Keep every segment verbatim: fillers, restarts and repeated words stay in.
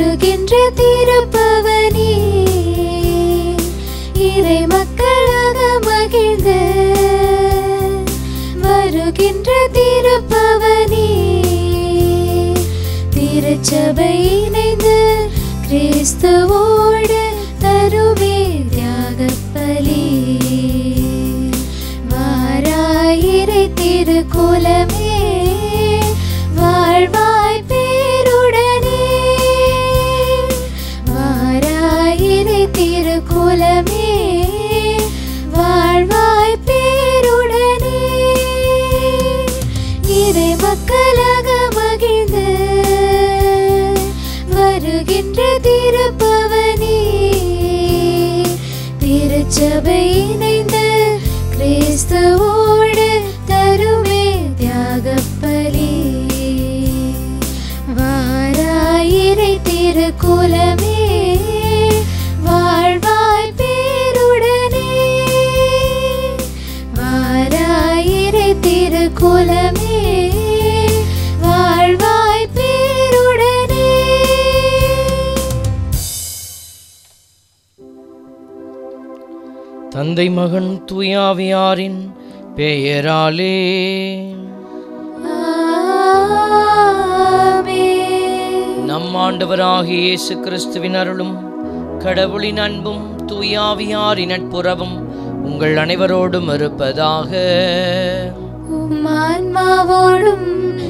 வருகின்ற திருப்பவனே இறை மக்களாக மகிழ்ந்து வருகின்ற திருப்பவனே திருச்சபை இணைந்து கிறிஸ்துவோடு தருமே தியாகப்பலி வாராயிரை திருக்குலமே வாழ்வாய் பேருடனே வாராயிரை திருக்குலமே வாழ்வாய் பேருடனே இறை மக்களாக மகிழ்ந்து வருகின்ற திருப்பவனே திருச்சபை இணைந்து கிறிஸ்துவோடு தருமே தியாகப்பலி வாராயிரை திருக்குலமே வாழ்வாய் பேருடனே வாராயிரை திருக்குலமே வாழ்வாய் பேருடனே. தந்தை மகன் தூயாவியாரின் பெயராலே நம் ஆண்டவராகிய இயேசு கிறிஸ்துவின் அருளும் கடவுளின் அன்பும் தூயாவியாரின் நட்புறவும் உங்கள் அனைவரோடும் இருப்பதாக. உம் ஆன்மாவோடும்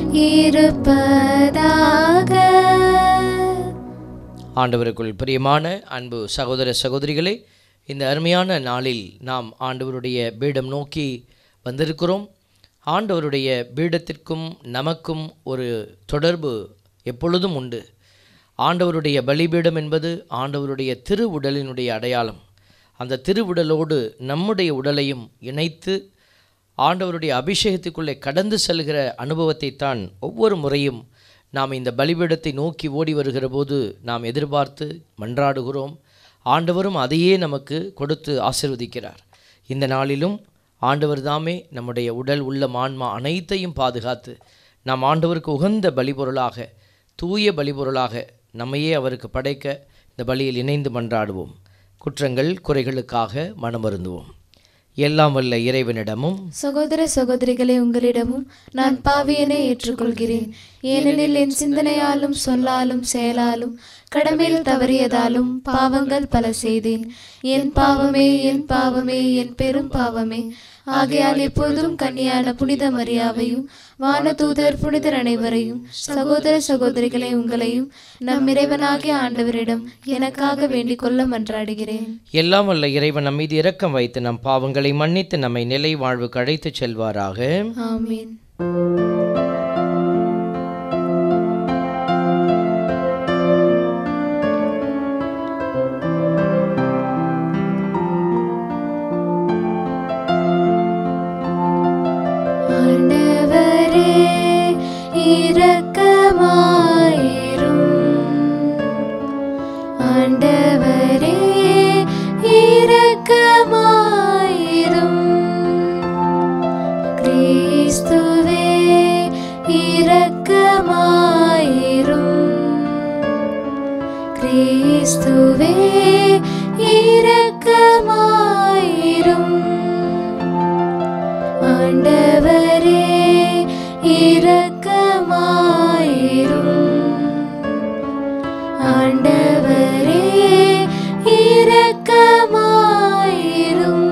இருப்பதாக. ஆண்டவருக்குள் பிரியமான அன்பு சகோதர சகோதரிகளே, இந்த அருமையான நாளில் நாம் ஆண்டவருடைய பீடம் நோக்கி வந்திருக்கிறோம். ஆண்டவருடைய பீடத்திற்கும் நமக்கும் ஒரு தொடர்பு எப்பொழுதும் உண்டு. ஆண்டவருடைய பலிபீடம் என்பது ஆண்டவருடைய திருவுடலினுடைய அடையாளம். அந்த திருவுடலோடு நம்முடைய உடலையும் இணைத்து ஆண்டவருடைய அபிஷேகத்துக்குள்ளே கடந்து செல்கிற அனுபவத்தை தான் ஒவ்வொரு முறையும் நாம் இந்த பலிபீடத்தை நோக்கி ஓடி வருகிற போது நாம் எதிர்பார்த்து மன்றாடுகிறோம். ஆண்டவரும் அதையே நமக்கு கொடுத்து ஆசீர்வதிக்கிறார். இந்த நாளிலும் ஆண்டவர் தாமே நம்முடைய உடல் உள்ள ஆன்மா அனைத்தையும் பாதுகாத்து நாம் ஆண்டவருக்கு உகந்த பலிபொருளாக, தூய பலிபொருளாக நம்மையே அவருக்கு படைக்க இந்த பலியில் இணைந்து மன்றாடுவோம். குற்றங்கள் குறைகளுக்காக மனமருந்துவோம். எல்லாம் வல்ல இறைவனிடமும் சகோதர சகோதரிகளே, உங்களிடமும் நான் பாவியனை ஏற்றுக்கொள்கிறேன். ஏனெனில் என் சிந்தனையாலும் சொல்லாலும் செயலாலும் கடமையில் தவறியதாலும் பாவங்கள் பல செய்தேன். என் பாவமே என் பாவமே என் பெரும் பாவமே. ஆகையால் எப்பொழுதும் கன்னியான புனித மரியாவையும் வானதூதர் புனிதர் அனைவரையும் சகோதர சகோதரிகளை உங்களையும் நம் இறைவனாகிய ஆண்டவரிடம் எனக்காக வேண்டிக் கொள்ள மன்றாடுகிறேன். எல்லாம் வல்ல இறைவன் நம் மீது இரக்கம் வைத்து நம் பாவங்களை மன்னித்து நம்மை நிலை வாழ்வுக்கு அழைத்து செல்வாராக. ஆமீன். கிறிஸ்துவே இரக்கமாயிரும். ஆண்டவரே இரக்கமாயிரும். ஆண்டவரே இரக்கமாயிரும்.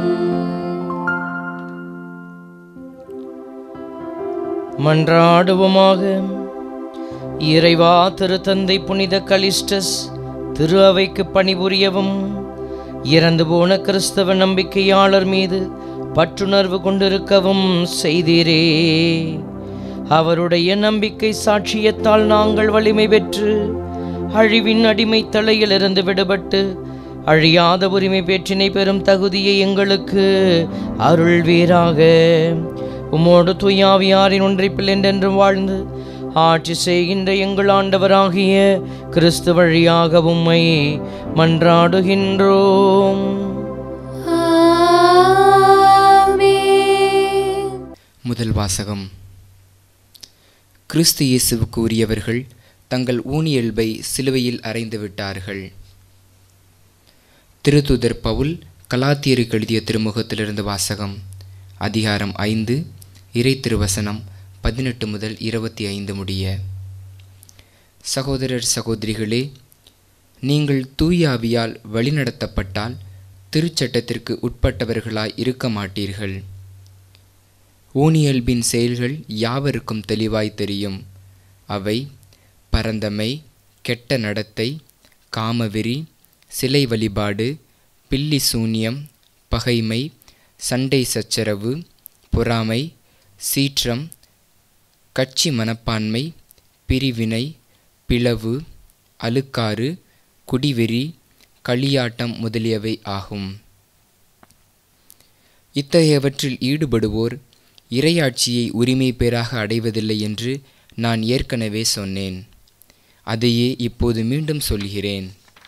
மன்றாடுவோமாக. இறைவா, திருத்தந்தை புனித கலிஸ்டஸ் திரு அவைக்கு பணிபுரியவும் இறந்து போன கிறிஸ்தவ நம்பிக்கையாளர் மீது பற்றுணர்வு கொண்டிருக்கவும் செய்தீரே. அவருடைய நம்பிக்கை சாட்சியத்தால் நாங்கள் வலிமை பெற்று அழிவின் அடிமை தலையிலிருந்து விடுபட்டு அழியாத உரிமை பெற்றினை பெறும் தகுதியை எங்களுக்கு அருள்வீராக. உம்மோடு தூயாவியாரின் ஒன்றிப்பில் என்றென்றும் வாழ்ந்து ஆட்சி செய்கின்ற எங்கள் ஆண்டவராகிய கிறிஸ்து வழியாக உம்மை மன்றாடுகின்றோம். முதல் வாசகம். கிறிஸ்து இயேசுவுக்கு உரியவர்கள் தங்கள் ஊனியல்பை சிலுவையில் அறைந்து விட்டார்கள். திருத்தூதர் பவுல் கலாத்தியருக்கு எழுதிய திருமுகத்திலிருந்து வாசகம். அதிகாரம் ஐந்து, இறை திருவசனம் பதினெட்டு முதல் இருபத்தி ஐந்து முடிய. சகோதரர் சகோதரிகளே, நீங்கள் தூயாவியால் வழிநடத்தப்பட்டால் திருச்சட்டத்திற்கு உட்பட்டவர்களாய் இருக்க மாட்டீர்கள். ஊனியல்பின் செயல்கள் யாவருக்கும் தெளிவாய் தெரியும். அவை பரந்தமை, கெட்ட நடத்தை, காமவெறி, சிலை வழிபாடு, பில்லி சூன்யம், பகைமை, சண்டை சச்சரவு, பொறாமை, சீற்றம், கட்சி மனப்பான்மை, பிரிவினை, பிளவு, அழுக்காறு, குடிவெறி, களியாட்டம் முதலியவை ஆகும். இத்தகையவற்றில் ஈடுபடுவோர் இறையாட்சியை உரிமை பேராக அடைவதில்லை என்று நான் ஏற்கனவே சொன்னேன். அதையே இப்போது மீண்டும் சொல்கிறேன்.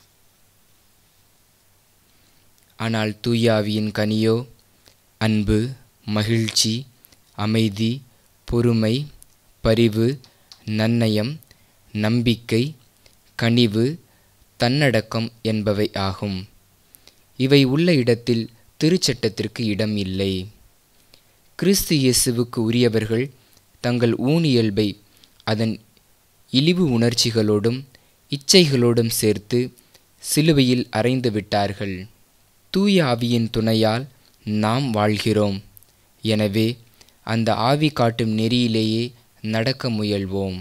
ஆனால் தூயாவியின் கனியோ அன்பு, மகிழ்ச்சி, அமைதி, பொறுமை, பரிவு, நன்னயம், நம்பிக்கை, கனிவு, தன்னடக்கம் என்பவை ஆகும். இவை உள்ள இடத்தில் திருச்சட்டத்திற்கு இடம் இல்லை. கிறிஸ்து இயேசுவுக்கு உரியவர்கள் தங்கள் ஊனியல்பை அதன் இழிவு உணர்ச்சிகளோடும் இச்சைகளோடும் சேர்த்து சிலுவையில் அறைந்து விட்டார்கள். தூய ஆவியின் துணையால் நாம் வாழ்கிறோம். எனவே அந்த ஆவி காட்டும் நெறியிலேயே நடக்க முயல்வோம்.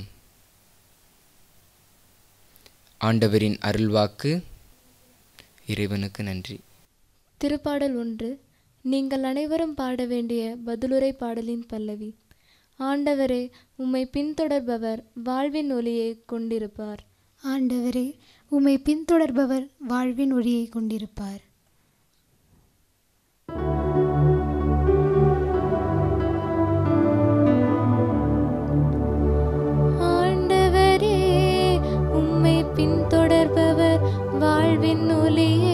ஆண்டவரின் அருள்வாக்கு. இறைவனுக்கு நன்றி. திருப்பாடல் ஒன்று. நீங்கள் அனைவரும் பாட வேண்டிய பதிலுரை பாடலின் பல்லவி. ஆண்டவரே, உம்மை பின்தொடர்பவர் வாழ்வின் ஒளியை கொண்டிருப்பார். ஆண்டவரே, உம்மை பின்தொடர்பவர் வாழ்வின் ஒளியை கொண்டிருப்பார். ஆண்டவரே, உம்மை பின்தொடர்பவர் வாழ்வின் ஒளியை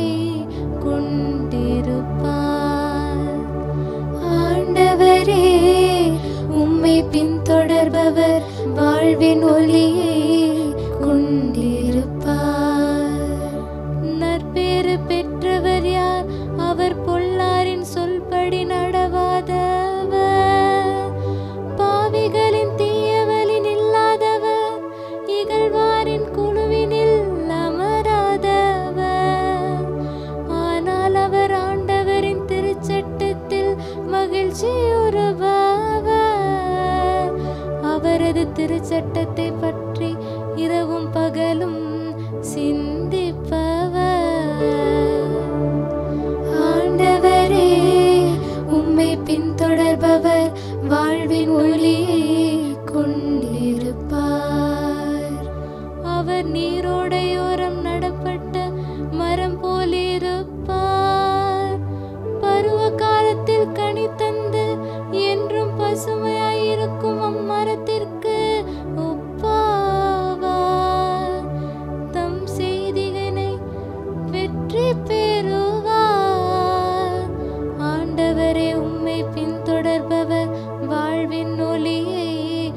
கொண்டிருப்பார். ஆண்டவரே, உம்மை பின்தொடர்பவர் வாழ்வின் ஒளியை கொண்டிருப்பார். நற்பேறு பெற்றவர் யார்? அவர் பொல்லாரின் சொல்படி நடவாதவர், பாவிகளின் தீயவலின் இல்லாதவர், இகழ்வாரின் குழுவினில் அமராதவர். ஆனால் அவர் ஆண்டவரின் திருச்சட்டத்தில் மகிழ்ச்சியுறுபவர். அவரது திருச்சட்டத்தை பற்றி இரவும் பகலும் சிந்திப்பவர். ஆண்டவரே, உம்மை பின்தொடர்பவர் வாழ்வின் ஒளியை கொண்டிருப்பார். அவர் நீரோடையோரம் நடப்பட்ட மரம் போலிருப்பார். பருவ காலத்தில் கனி தந்து என்றும் பசுமையாயிருக்கும் அம்மரத்திற்கு ஒப்பாவார். தம் செய்திகளை வெற்றி பெறுவார். ஆண்டவரே, உம்மை பின்தொடர்பவர் வாழ்வின் ஒளியை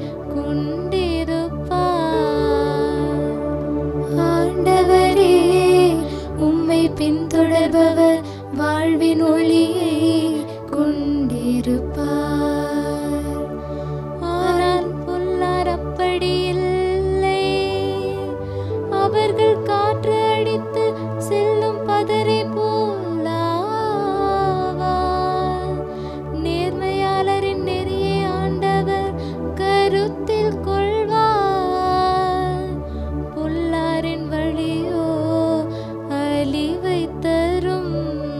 கொண்டிருப்பார். ஆண்டவரே, உம்மை பின்தொடர்பவர் வாழ்வின் ஒளியை கொண்டிருப்பார். ஆனால் பொல்லார் அப்படி இல்லை. அவர்கள் காற்று அடித்து செல்லும் பதரை போலாவார். நேர்மையாளரின் நெறியை ஆண்டவர் கருத்தில் கொள்வார். பொல்லாரின் வழியோ அழிவை தரும்.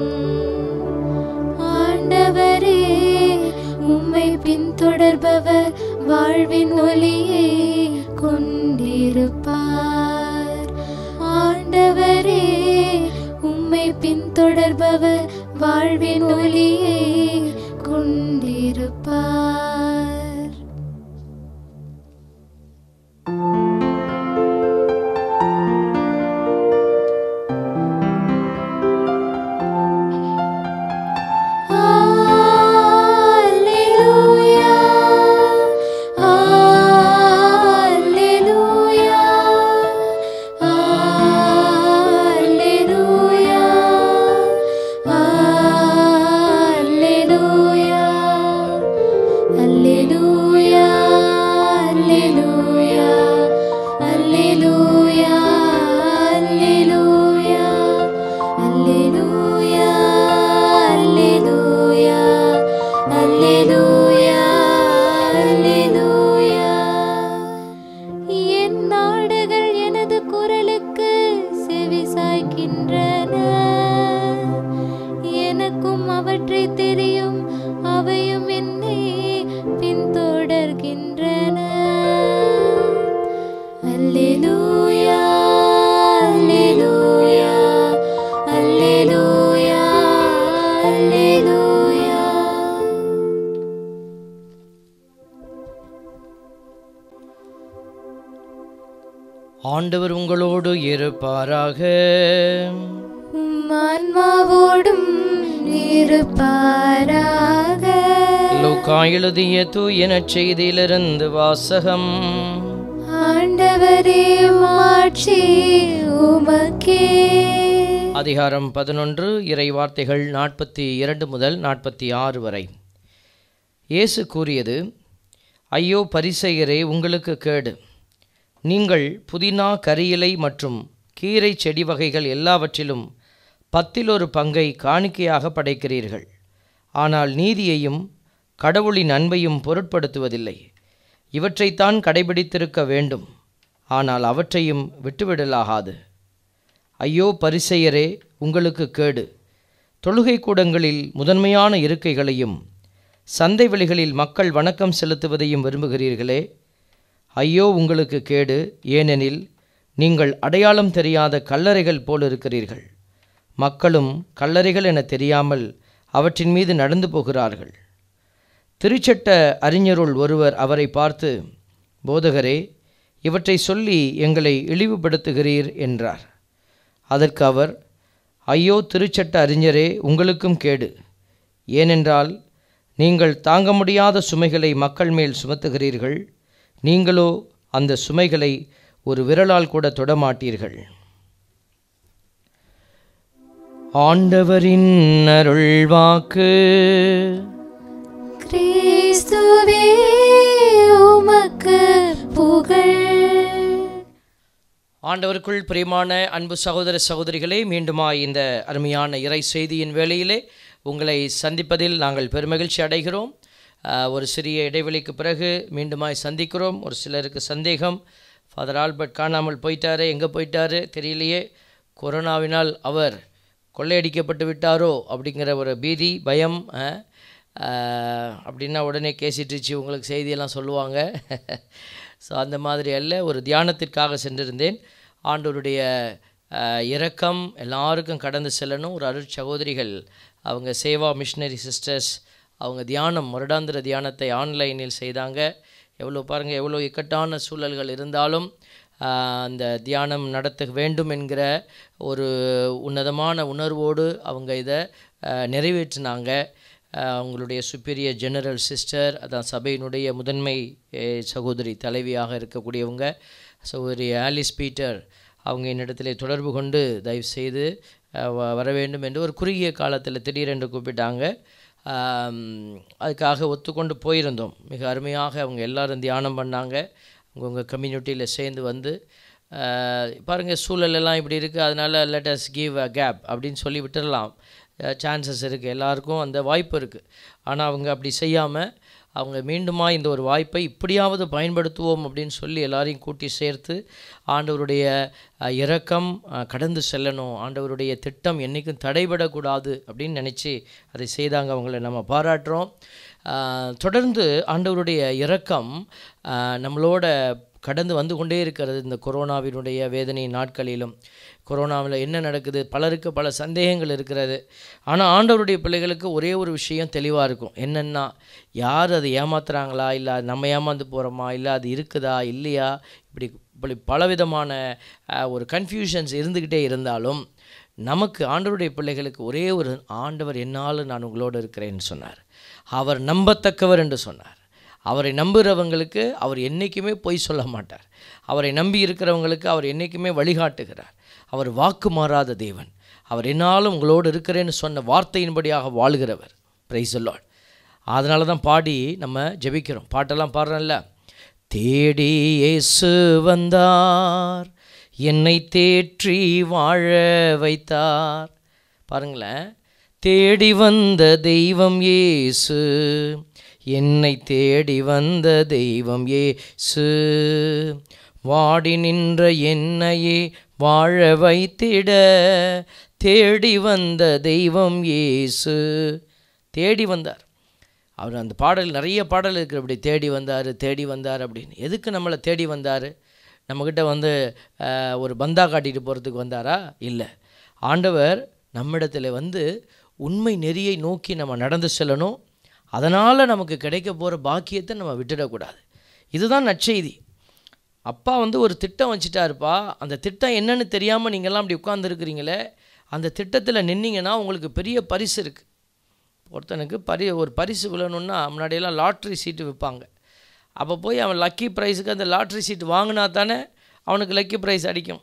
ஆண்டவரே, உம்மை பின்தொடர்பவர் வாழ்வின் ஒளியை கொண்டிருப்பார். ஆண்டவரே, உம்மை பின்தொடர்பவர் வாழ்வின் ஒளியை கொண்டிருப்பார். Alleluia, Alleluia. அல்லேலூயா அல்லேலூயா அல்லேலூயா அல்லேலூயா அல்லேலூயா அல்லேலூயா அல்லேலூயா அல்லேலூயா. என் நாடுகள் எனது குரலுக்கு செவி சாய்க்கின்றன, எனக்கும் அவற்றை தெரியும், அவையும் என்னை பின்தொடர்கின்றன. அல்லேலூயா அல்லேலூயா அல்லேலூயா அல்லேலூயா. ஆண்டவர் உங்களோடு இருப்பாராக. உம் ஆன்மாவோடும் இருப்பாராக. லூக்கா எழுதிய தூய நற்செய்தியிலிருந்து வாசகம். ஆண்டவரே மாட்சி உமக்கே. அதிகாரம் பதினொன்று, இறை வார்த்தைகள் நாற்பத்தி இரண்டு முதல் நாற்பத்தி ஆறு வரை. இயேசு கூறியது, ஐயோ பரிசேயரே, உங்களுக்கு கேடு! நீங்கள் புதினா, கரியிலை மற்றும் கீரை செடி வகைகள் எல்லாவற்றிலும் பத்தில் ஒரு பங்கை காணிக்கையாக படைக்கிறீர்கள். ஆனால் நீதியையும் கடவுளின் அன்பையும் பொருட்படுத்துவதில்லை. இவற்றைத்தான் கடைபிடித்திருக்க வேண்டும், ஆனால் அவற்றையும் விட்டுவிடலாகாது. ஐயோ பரிசேயரே, உங்களுக்கு கேடு! தொழுகை கூடங்களில் முதன்மையான இருக்கைகளையும் சந்தை வெளிகளில் மக்கள் வணக்கம் செலுத்துவதையும் விரும்புகிறீர்களே. ஐயோ உங்களுக்கு கேடு! ஏனெனில் நீங்கள் அடையாளம் தெரியாத கல்லறைகள் போல் இருக்கிறீர்கள். மக்களும் கல்லறைகள் என தெரியாமல் அவற்றின் மீது நடந்து போகிறார்கள். திருச்சட்ட அறிஞருள் ஒருவர் அவரை பார்த்து, போதகரே, இவற்றை சொல்லி எங்களை இழிவுபடுத்துகிறீர் என்றார். அதற்கு அவர், ஐயோ திருச்சட்ட அறிஞரே, உங்களுக்கும் கேடு! ஏனென்றால் நீங்கள் தாங்க முடியாத சுமைகளை மக்கள் மேல் சுமத்துகிறீர்கள். நீங்களோ அந்த சுமைகளை ஒரு விரலால் கூட தொடமாட்டீர்கள். ஆண்டவரின் அருள்வாக்கு. கிறிஸ்துவே உமக்கு புகழ். ஆண்டவருக்குள் பிரியமான அன்பு சகோதர சகோதரிகளே, மீண்டுமாய் இந்த அருமையான இறை செய்தியின் வேளையிலே உங்களை சந்திப்பதில் நாங்கள் பெருமகிழ்ச்சி அடைகிறோம். ஒரு சிறிய இடைவெளிக்கு பிறகு மீண்டுமாய் சந்திக்கிறோம். ஒரு சிலருக்கு சந்தேகம், ஃபாதர் ஆல்பர்ட் காணாமல் போயிட்டாரு, எங்கே போயிட்டாரு தெரியலையே, கொரோனாவினால் அவர் கொள்ளையடிக்கப்பட்டு விட்டாரோ அப்படிங்கிற ஒரு பீதி, பயம். அப்படின்னா உடனே கேசிட்டுச்சு உங்களுக்கு செய்தியெல்லாம் சொல்லுவாங்க. ஸோ அந்த மாதிரி அல்ல, ஒரு தியானத்திற்காக சென்றிருந்தேன். ஆண்டவருடைய இரக்கம் எல்லாருக்கும் கடந்து செல்லணும். ஒரு அருட் சகோதரிகள், அவங்க சேவா மிஷினரி சிஸ்டர்ஸ், அவங்க தியானம், வருடாந்திர தியானத்தை ஆன்லைனில் செய்தாங்க. எவ்வளோ பாருங்கள், எவ்வளோ இக்கட்டான சூழல்கள் இருந்தாலும் அந்த தியானம் நடத்த வேண்டும் என்கிற ஒரு உன்னதமான உணர்வோடு அவங்க இதை நிறைவேற்றினாங்க. அவங்களுடைய சுப்பீரியர் ஜெனரல் சிஸ்டர், அதான் சபையினுடைய முதன்மை சகோதரி, தலைவியாக இருக்கக்கூடியவங்க சகோதரி ஆலிஸ் பீட்டர், அவங்க என்னிடத்திலே தொடர்பு கொண்டு தயவு செய்து வர வேண்டும் என்று ஒரு குறுகிய காலத்தில் திடீரென்று கூப்பிட்டாங்க. அதுக்காக ஒத்துக்கொண்டு போயிருந்தோம். மிக அருமையாக அவங்க எல்லோரும் தியானம் பண்ணாங்க. அவங்கவுங்க கம்யூனிட்டியில் சேர்ந்து வந்து பாருங்கள், சூழலெல்லாம் இப்படி இருக்குது, அதனால் let us give a gap அப்படின்னு சொல்லி விட்டுடலாம். சான்சஸ் இருக்குது, எல்லாருக்கும் அந்த வாய்ப்பு இருக்குது. ஆனால் அவங்க அப்படி செய்யாமல் அவங்க மீண்டுமா இந்த ஒரு வாய்ப்பை இப்படியாவது பயன்படுத்துவோம் அப்படின்னு சொல்லி எல்லாரையும் கூட்டி சேர்த்து ஆண்டவருடைய இரக்கம் கடந்து செல்லணும், ஆண்டவருடைய திட்டம் என்றைக்கும் தடைபடக்கூடாது அப்படின்னு நினச்சி அதை செய்தாங்க. அவங்கள நம்ம பாராட்டுறோம். தொடர்ந்து ஆண்டவருடைய இரக்கம் நம்மளோட கடந்து வந்து கொண்டே இருக்கிறது. இந்த கொரோனாவினுடைய வேதனை நாட்களிலும் கொரோனாவில் என்ன நடக்குது, பலருக்கு பல சந்தேகங்கள் இருக்கிறது. ஆனால் ஆண்டவருடைய பிள்ளைகளுக்கு ஒரே ஒரு விஷயம் தெளிவாக இருக்கும். என்னென்னா, யார் அதை ஏமாத்துறாங்களா, இல்லை நம்ம ஏமாந்து போகிறோமா, இல்லை அது இருக்குதா இல்லையா, இப்படி இப்படி பலவிதமான ஒரு கன்ஃபியூஷன்ஸ் இருந்துக்கிட்டே இருந்தாலும் நமக்கு ஆண்டவருடைய பிள்ளைகளுக்கு ஒரே ஒரு, ஆண்டவர் என்னால் நான் உங்களோடு இருக்கிறேன்னு சொன்னார். அவர் நம்பத்தக்கவர் என்று சொன்னார். அவரை நம்புகிறவங்களுக்கு அவர் என்றைக்குமே பொய் சொல்ல மாட்டார். அவரை நம்பி இருக்கிறவங்களுக்கு அவர் என்றைக்குமே வழிகாட்டுகிறார். அவர் வாக்கு மாறாத தேவன். அவர் என்னாலும் உங்களோடு இருக்கிறேன்னு சொன்ன வார்த்தையின்படியாக வாழ்கிறவர். Praise the Lord. அதனால தான் பாடி நம்ம ஜெபிக்கிறோம். பாட்டெல்லாம் பாடுறோம்ல, தேடி இயேசு வந்தார், என்னை தேற்றி வாழ வைத்தார். பாருங்களேன், தேடி வந்த தெய்வம் இயேசு, என்னை தேடி வந்த தெய்வம் இயேசு, வாடி நின்ற என்னையே வாழ வைத்திட தேடி வந்த தெய்வம் இயேசு. தேடி வந்தார் அவர். அந்த பாடல் நிறைய பாடல் இருக்குது, அப்படி தேடி வந்தார் தேடி வந்தார் அப்படின்னு. எதுக்கு நம்மளை தேடி வந்தார்? நம்மக்கிட்ட வந்து ஒரு பந்தா காட்டிட்டு போகிறதுக்கு வந்தாரா? இல்லை. ஆண்டவர் நம்மிடத்தில் வந்து உண்மை நெறியை நோக்கி நம்ம நடந்து செல்லணும். அதனால் நமக்கு கிடைக்க போகிற பாக்கியத்தை நம்ம விட்டுடக்கூடாது. இதுதான் நற்செய்தி. அப்பா வந்து ஒரு திட்டம் வச்சுட்டாருப்பா, அந்த திட்டம் என்னன்னு தெரியாமல் நீங்கள்லாம் அப்படி உட்கார்ந்துருக்கிறீங்களே, அந்த திட்டத்தில் நின்னீங்கன்னா உங்களுக்கு பெரிய பரிசு இருக்குது. ஒருத்தனுக்கு பரி ஒரு பரிசு விழணுன்னா முன்னாடியெல்லாம் லாட்ரி சீட்டு விற்பாங்க. அப்போ போய் அவன் லக்கி ப்ரைஸுக்கு அந்த லாட்ரி சீட்டு வாங்கினா தானே அவனுக்கு லக்கி ப்ரைஸ் அடிக்கும்.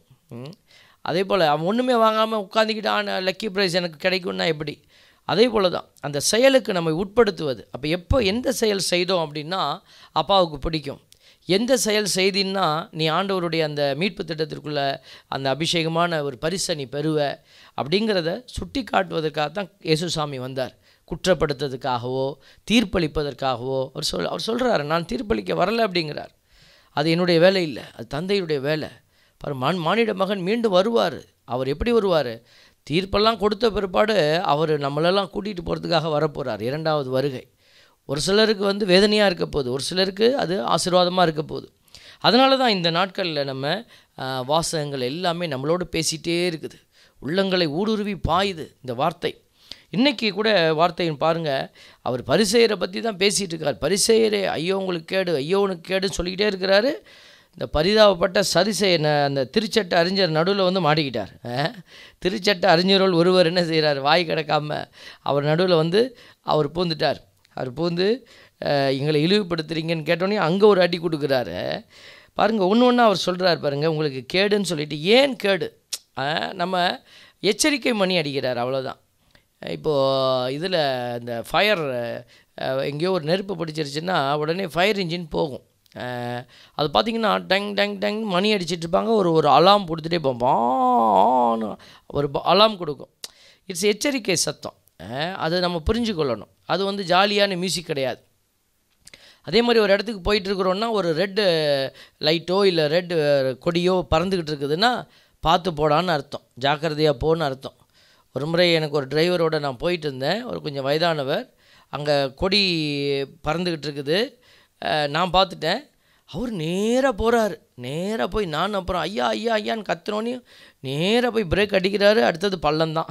அதே போல் அவன் ஒன்றுமே வாங்காமல் உட்காந்துக்கிட்டான் லக்கி ப்ரைஸ் எனக்கு கிடைக்கும்னா எப்படி? அதே போல் தான் அந்த செயலுக்கு நம்ம உட்படுத்துவது. அப்போ எப்போ எந்த செயல் செய்தோம் அப்படின்னா அப்பாவுக்கு பிடிக்கும். எந்த செயல் செய்தின்னா நீ ஆண்டவருடைய அந்த மீட்பு திட்டத்திற்குள்ள அந்த அபிஷேகமான ஒரு பரிசை நீ பெறுவ அப்படிங்கிறத சுட்டி காட்டுவதற்காக தான் இயேசுசாமி வந்தார். குற்றப்படுத்துறதுக்காகவோ தீர்ப்பளிப்பதற்காகவோ அவர் சொல் அவர் சொல்கிறாரு, நான் தீர்ப்பளிக்க வரலை அப்படிங்கிறார். அது என்னுடைய வேலை இல்லை, அது தந்தையுடைய வேலை. பாரு, மான் மானிட மகன் மீண்டும் வருவார். அவர் எப்படி வருவார்? தீர்ப்பெல்லாம் கொடுத்த பிற்பாடு அவர் நம்மளெல்லாம் கூட்டிகிட்டு போகிறதுக்காக வரப்போகிறார். இரண்டாவது வருகை ஒரு சிலருக்கு வந்து வேதனையாக இருக்க போகுது, ஒரு சிலருக்கு அது ஆசீர்வாதமாக இருக்க போகுது. அதனால தான் இந்த நாட்களில் நம்ம வாசகங்கள் எல்லாமே நம்மளோடு பேசிகிட்டே இருக்குது. உள்ளங்களை ஊடுருவி பாயுது இந்த வார்த்தை. இன்றைக்கி கூட வார்த்தையின் பாருங்கள், அவர் பரிசேயரை பற்றி தான் பேசிகிட்டு இருக்கார். பரிசேயரே ஐயோ உங்களுக்கு கேடு, ஐயோ உனக்கு கேடுன்னு சொல்லிக்கிட்டே இருக்கிறாரு. இந்த பரிதாபப்பட்ட சரிசெய அந்த திருச்சட்ட அறிஞர் நடுவில் வந்து மாட்டிக்கிட்டார். திருச்சட்ட அறிஞர்கள் ஒருவர் என்ன செய்கிறார்? வாய் கிடக்காமல் அவர் நடுவில் வந்து அவர் பூந்துட்டார். அவர் பூந்து எங்களை இழிவுபடுத்துறீங்கன்னு கேட்டோன்னே அங்கே ஒரு அடி கொடுக்குறாரு. பாருங்கள், ஒன்று ஒன்றா அவர் சொல்கிறார் பாருங்கள், உங்களுக்கு கேடுன்னு சொல்லிட்டு ஏன் கேடு? நம்ம எச்சரிக்கை மணி அடிக்கிறார், அவ்வளோதான். இப்போது இதில் இந்த ஃபயர் எங்கேயோ ஒரு நெருப்பு பிடிச்சிருச்சுன்னா உடனே ஃபயர் இன்ஜின் போகும். அது பார்த்திங்கன்னா டங் டங் டங் மணி அடிச்சிட்ருப்பாங்க. ஒரு ஒரு அலாம் கொடுத்துட்டே போவோம், ஒரு அலாம் கொடுக்கும். இட்ஸ் எச்சரிக்கை சத்தம். அதை நம்ம புரிஞ்சு கொள்ளணும். அது வந்து ஜாலியான மியூசிக் கிடையாது. அதே மாதிரி ஒரு இடத்துக்கு போயிட்டுருக்குறோன்னா ஒரு ரெட்டு லைட்டோ இல்லை ரெட்டு கொடியோ பறந்துக்கிட்டு இருக்குதுன்னா பார்த்து போடான்னு அர்த்தம், ஜாக்கிரதையாக போன்னு அர்த்தம். ஒரு முறை எனக்கு ஒரு டிரைவரோட நான் போயிட்டு இருந்தேன். ஒரு கொஞ்சம் வயதானவர். அங்கே கொடி பறந்துக்கிட்டு இருக்குது, நான் பார்த்துட்டேன். அவர் நேராக போகிறாரு. நேராக போய் நான் அப்புறம் ஐயா ஐயா ஐயான்னு கத்துனோன்னே நேராக போய் பிரேக் அடிக்கிறாரு. அடுத்தது பள்ளம்தான்.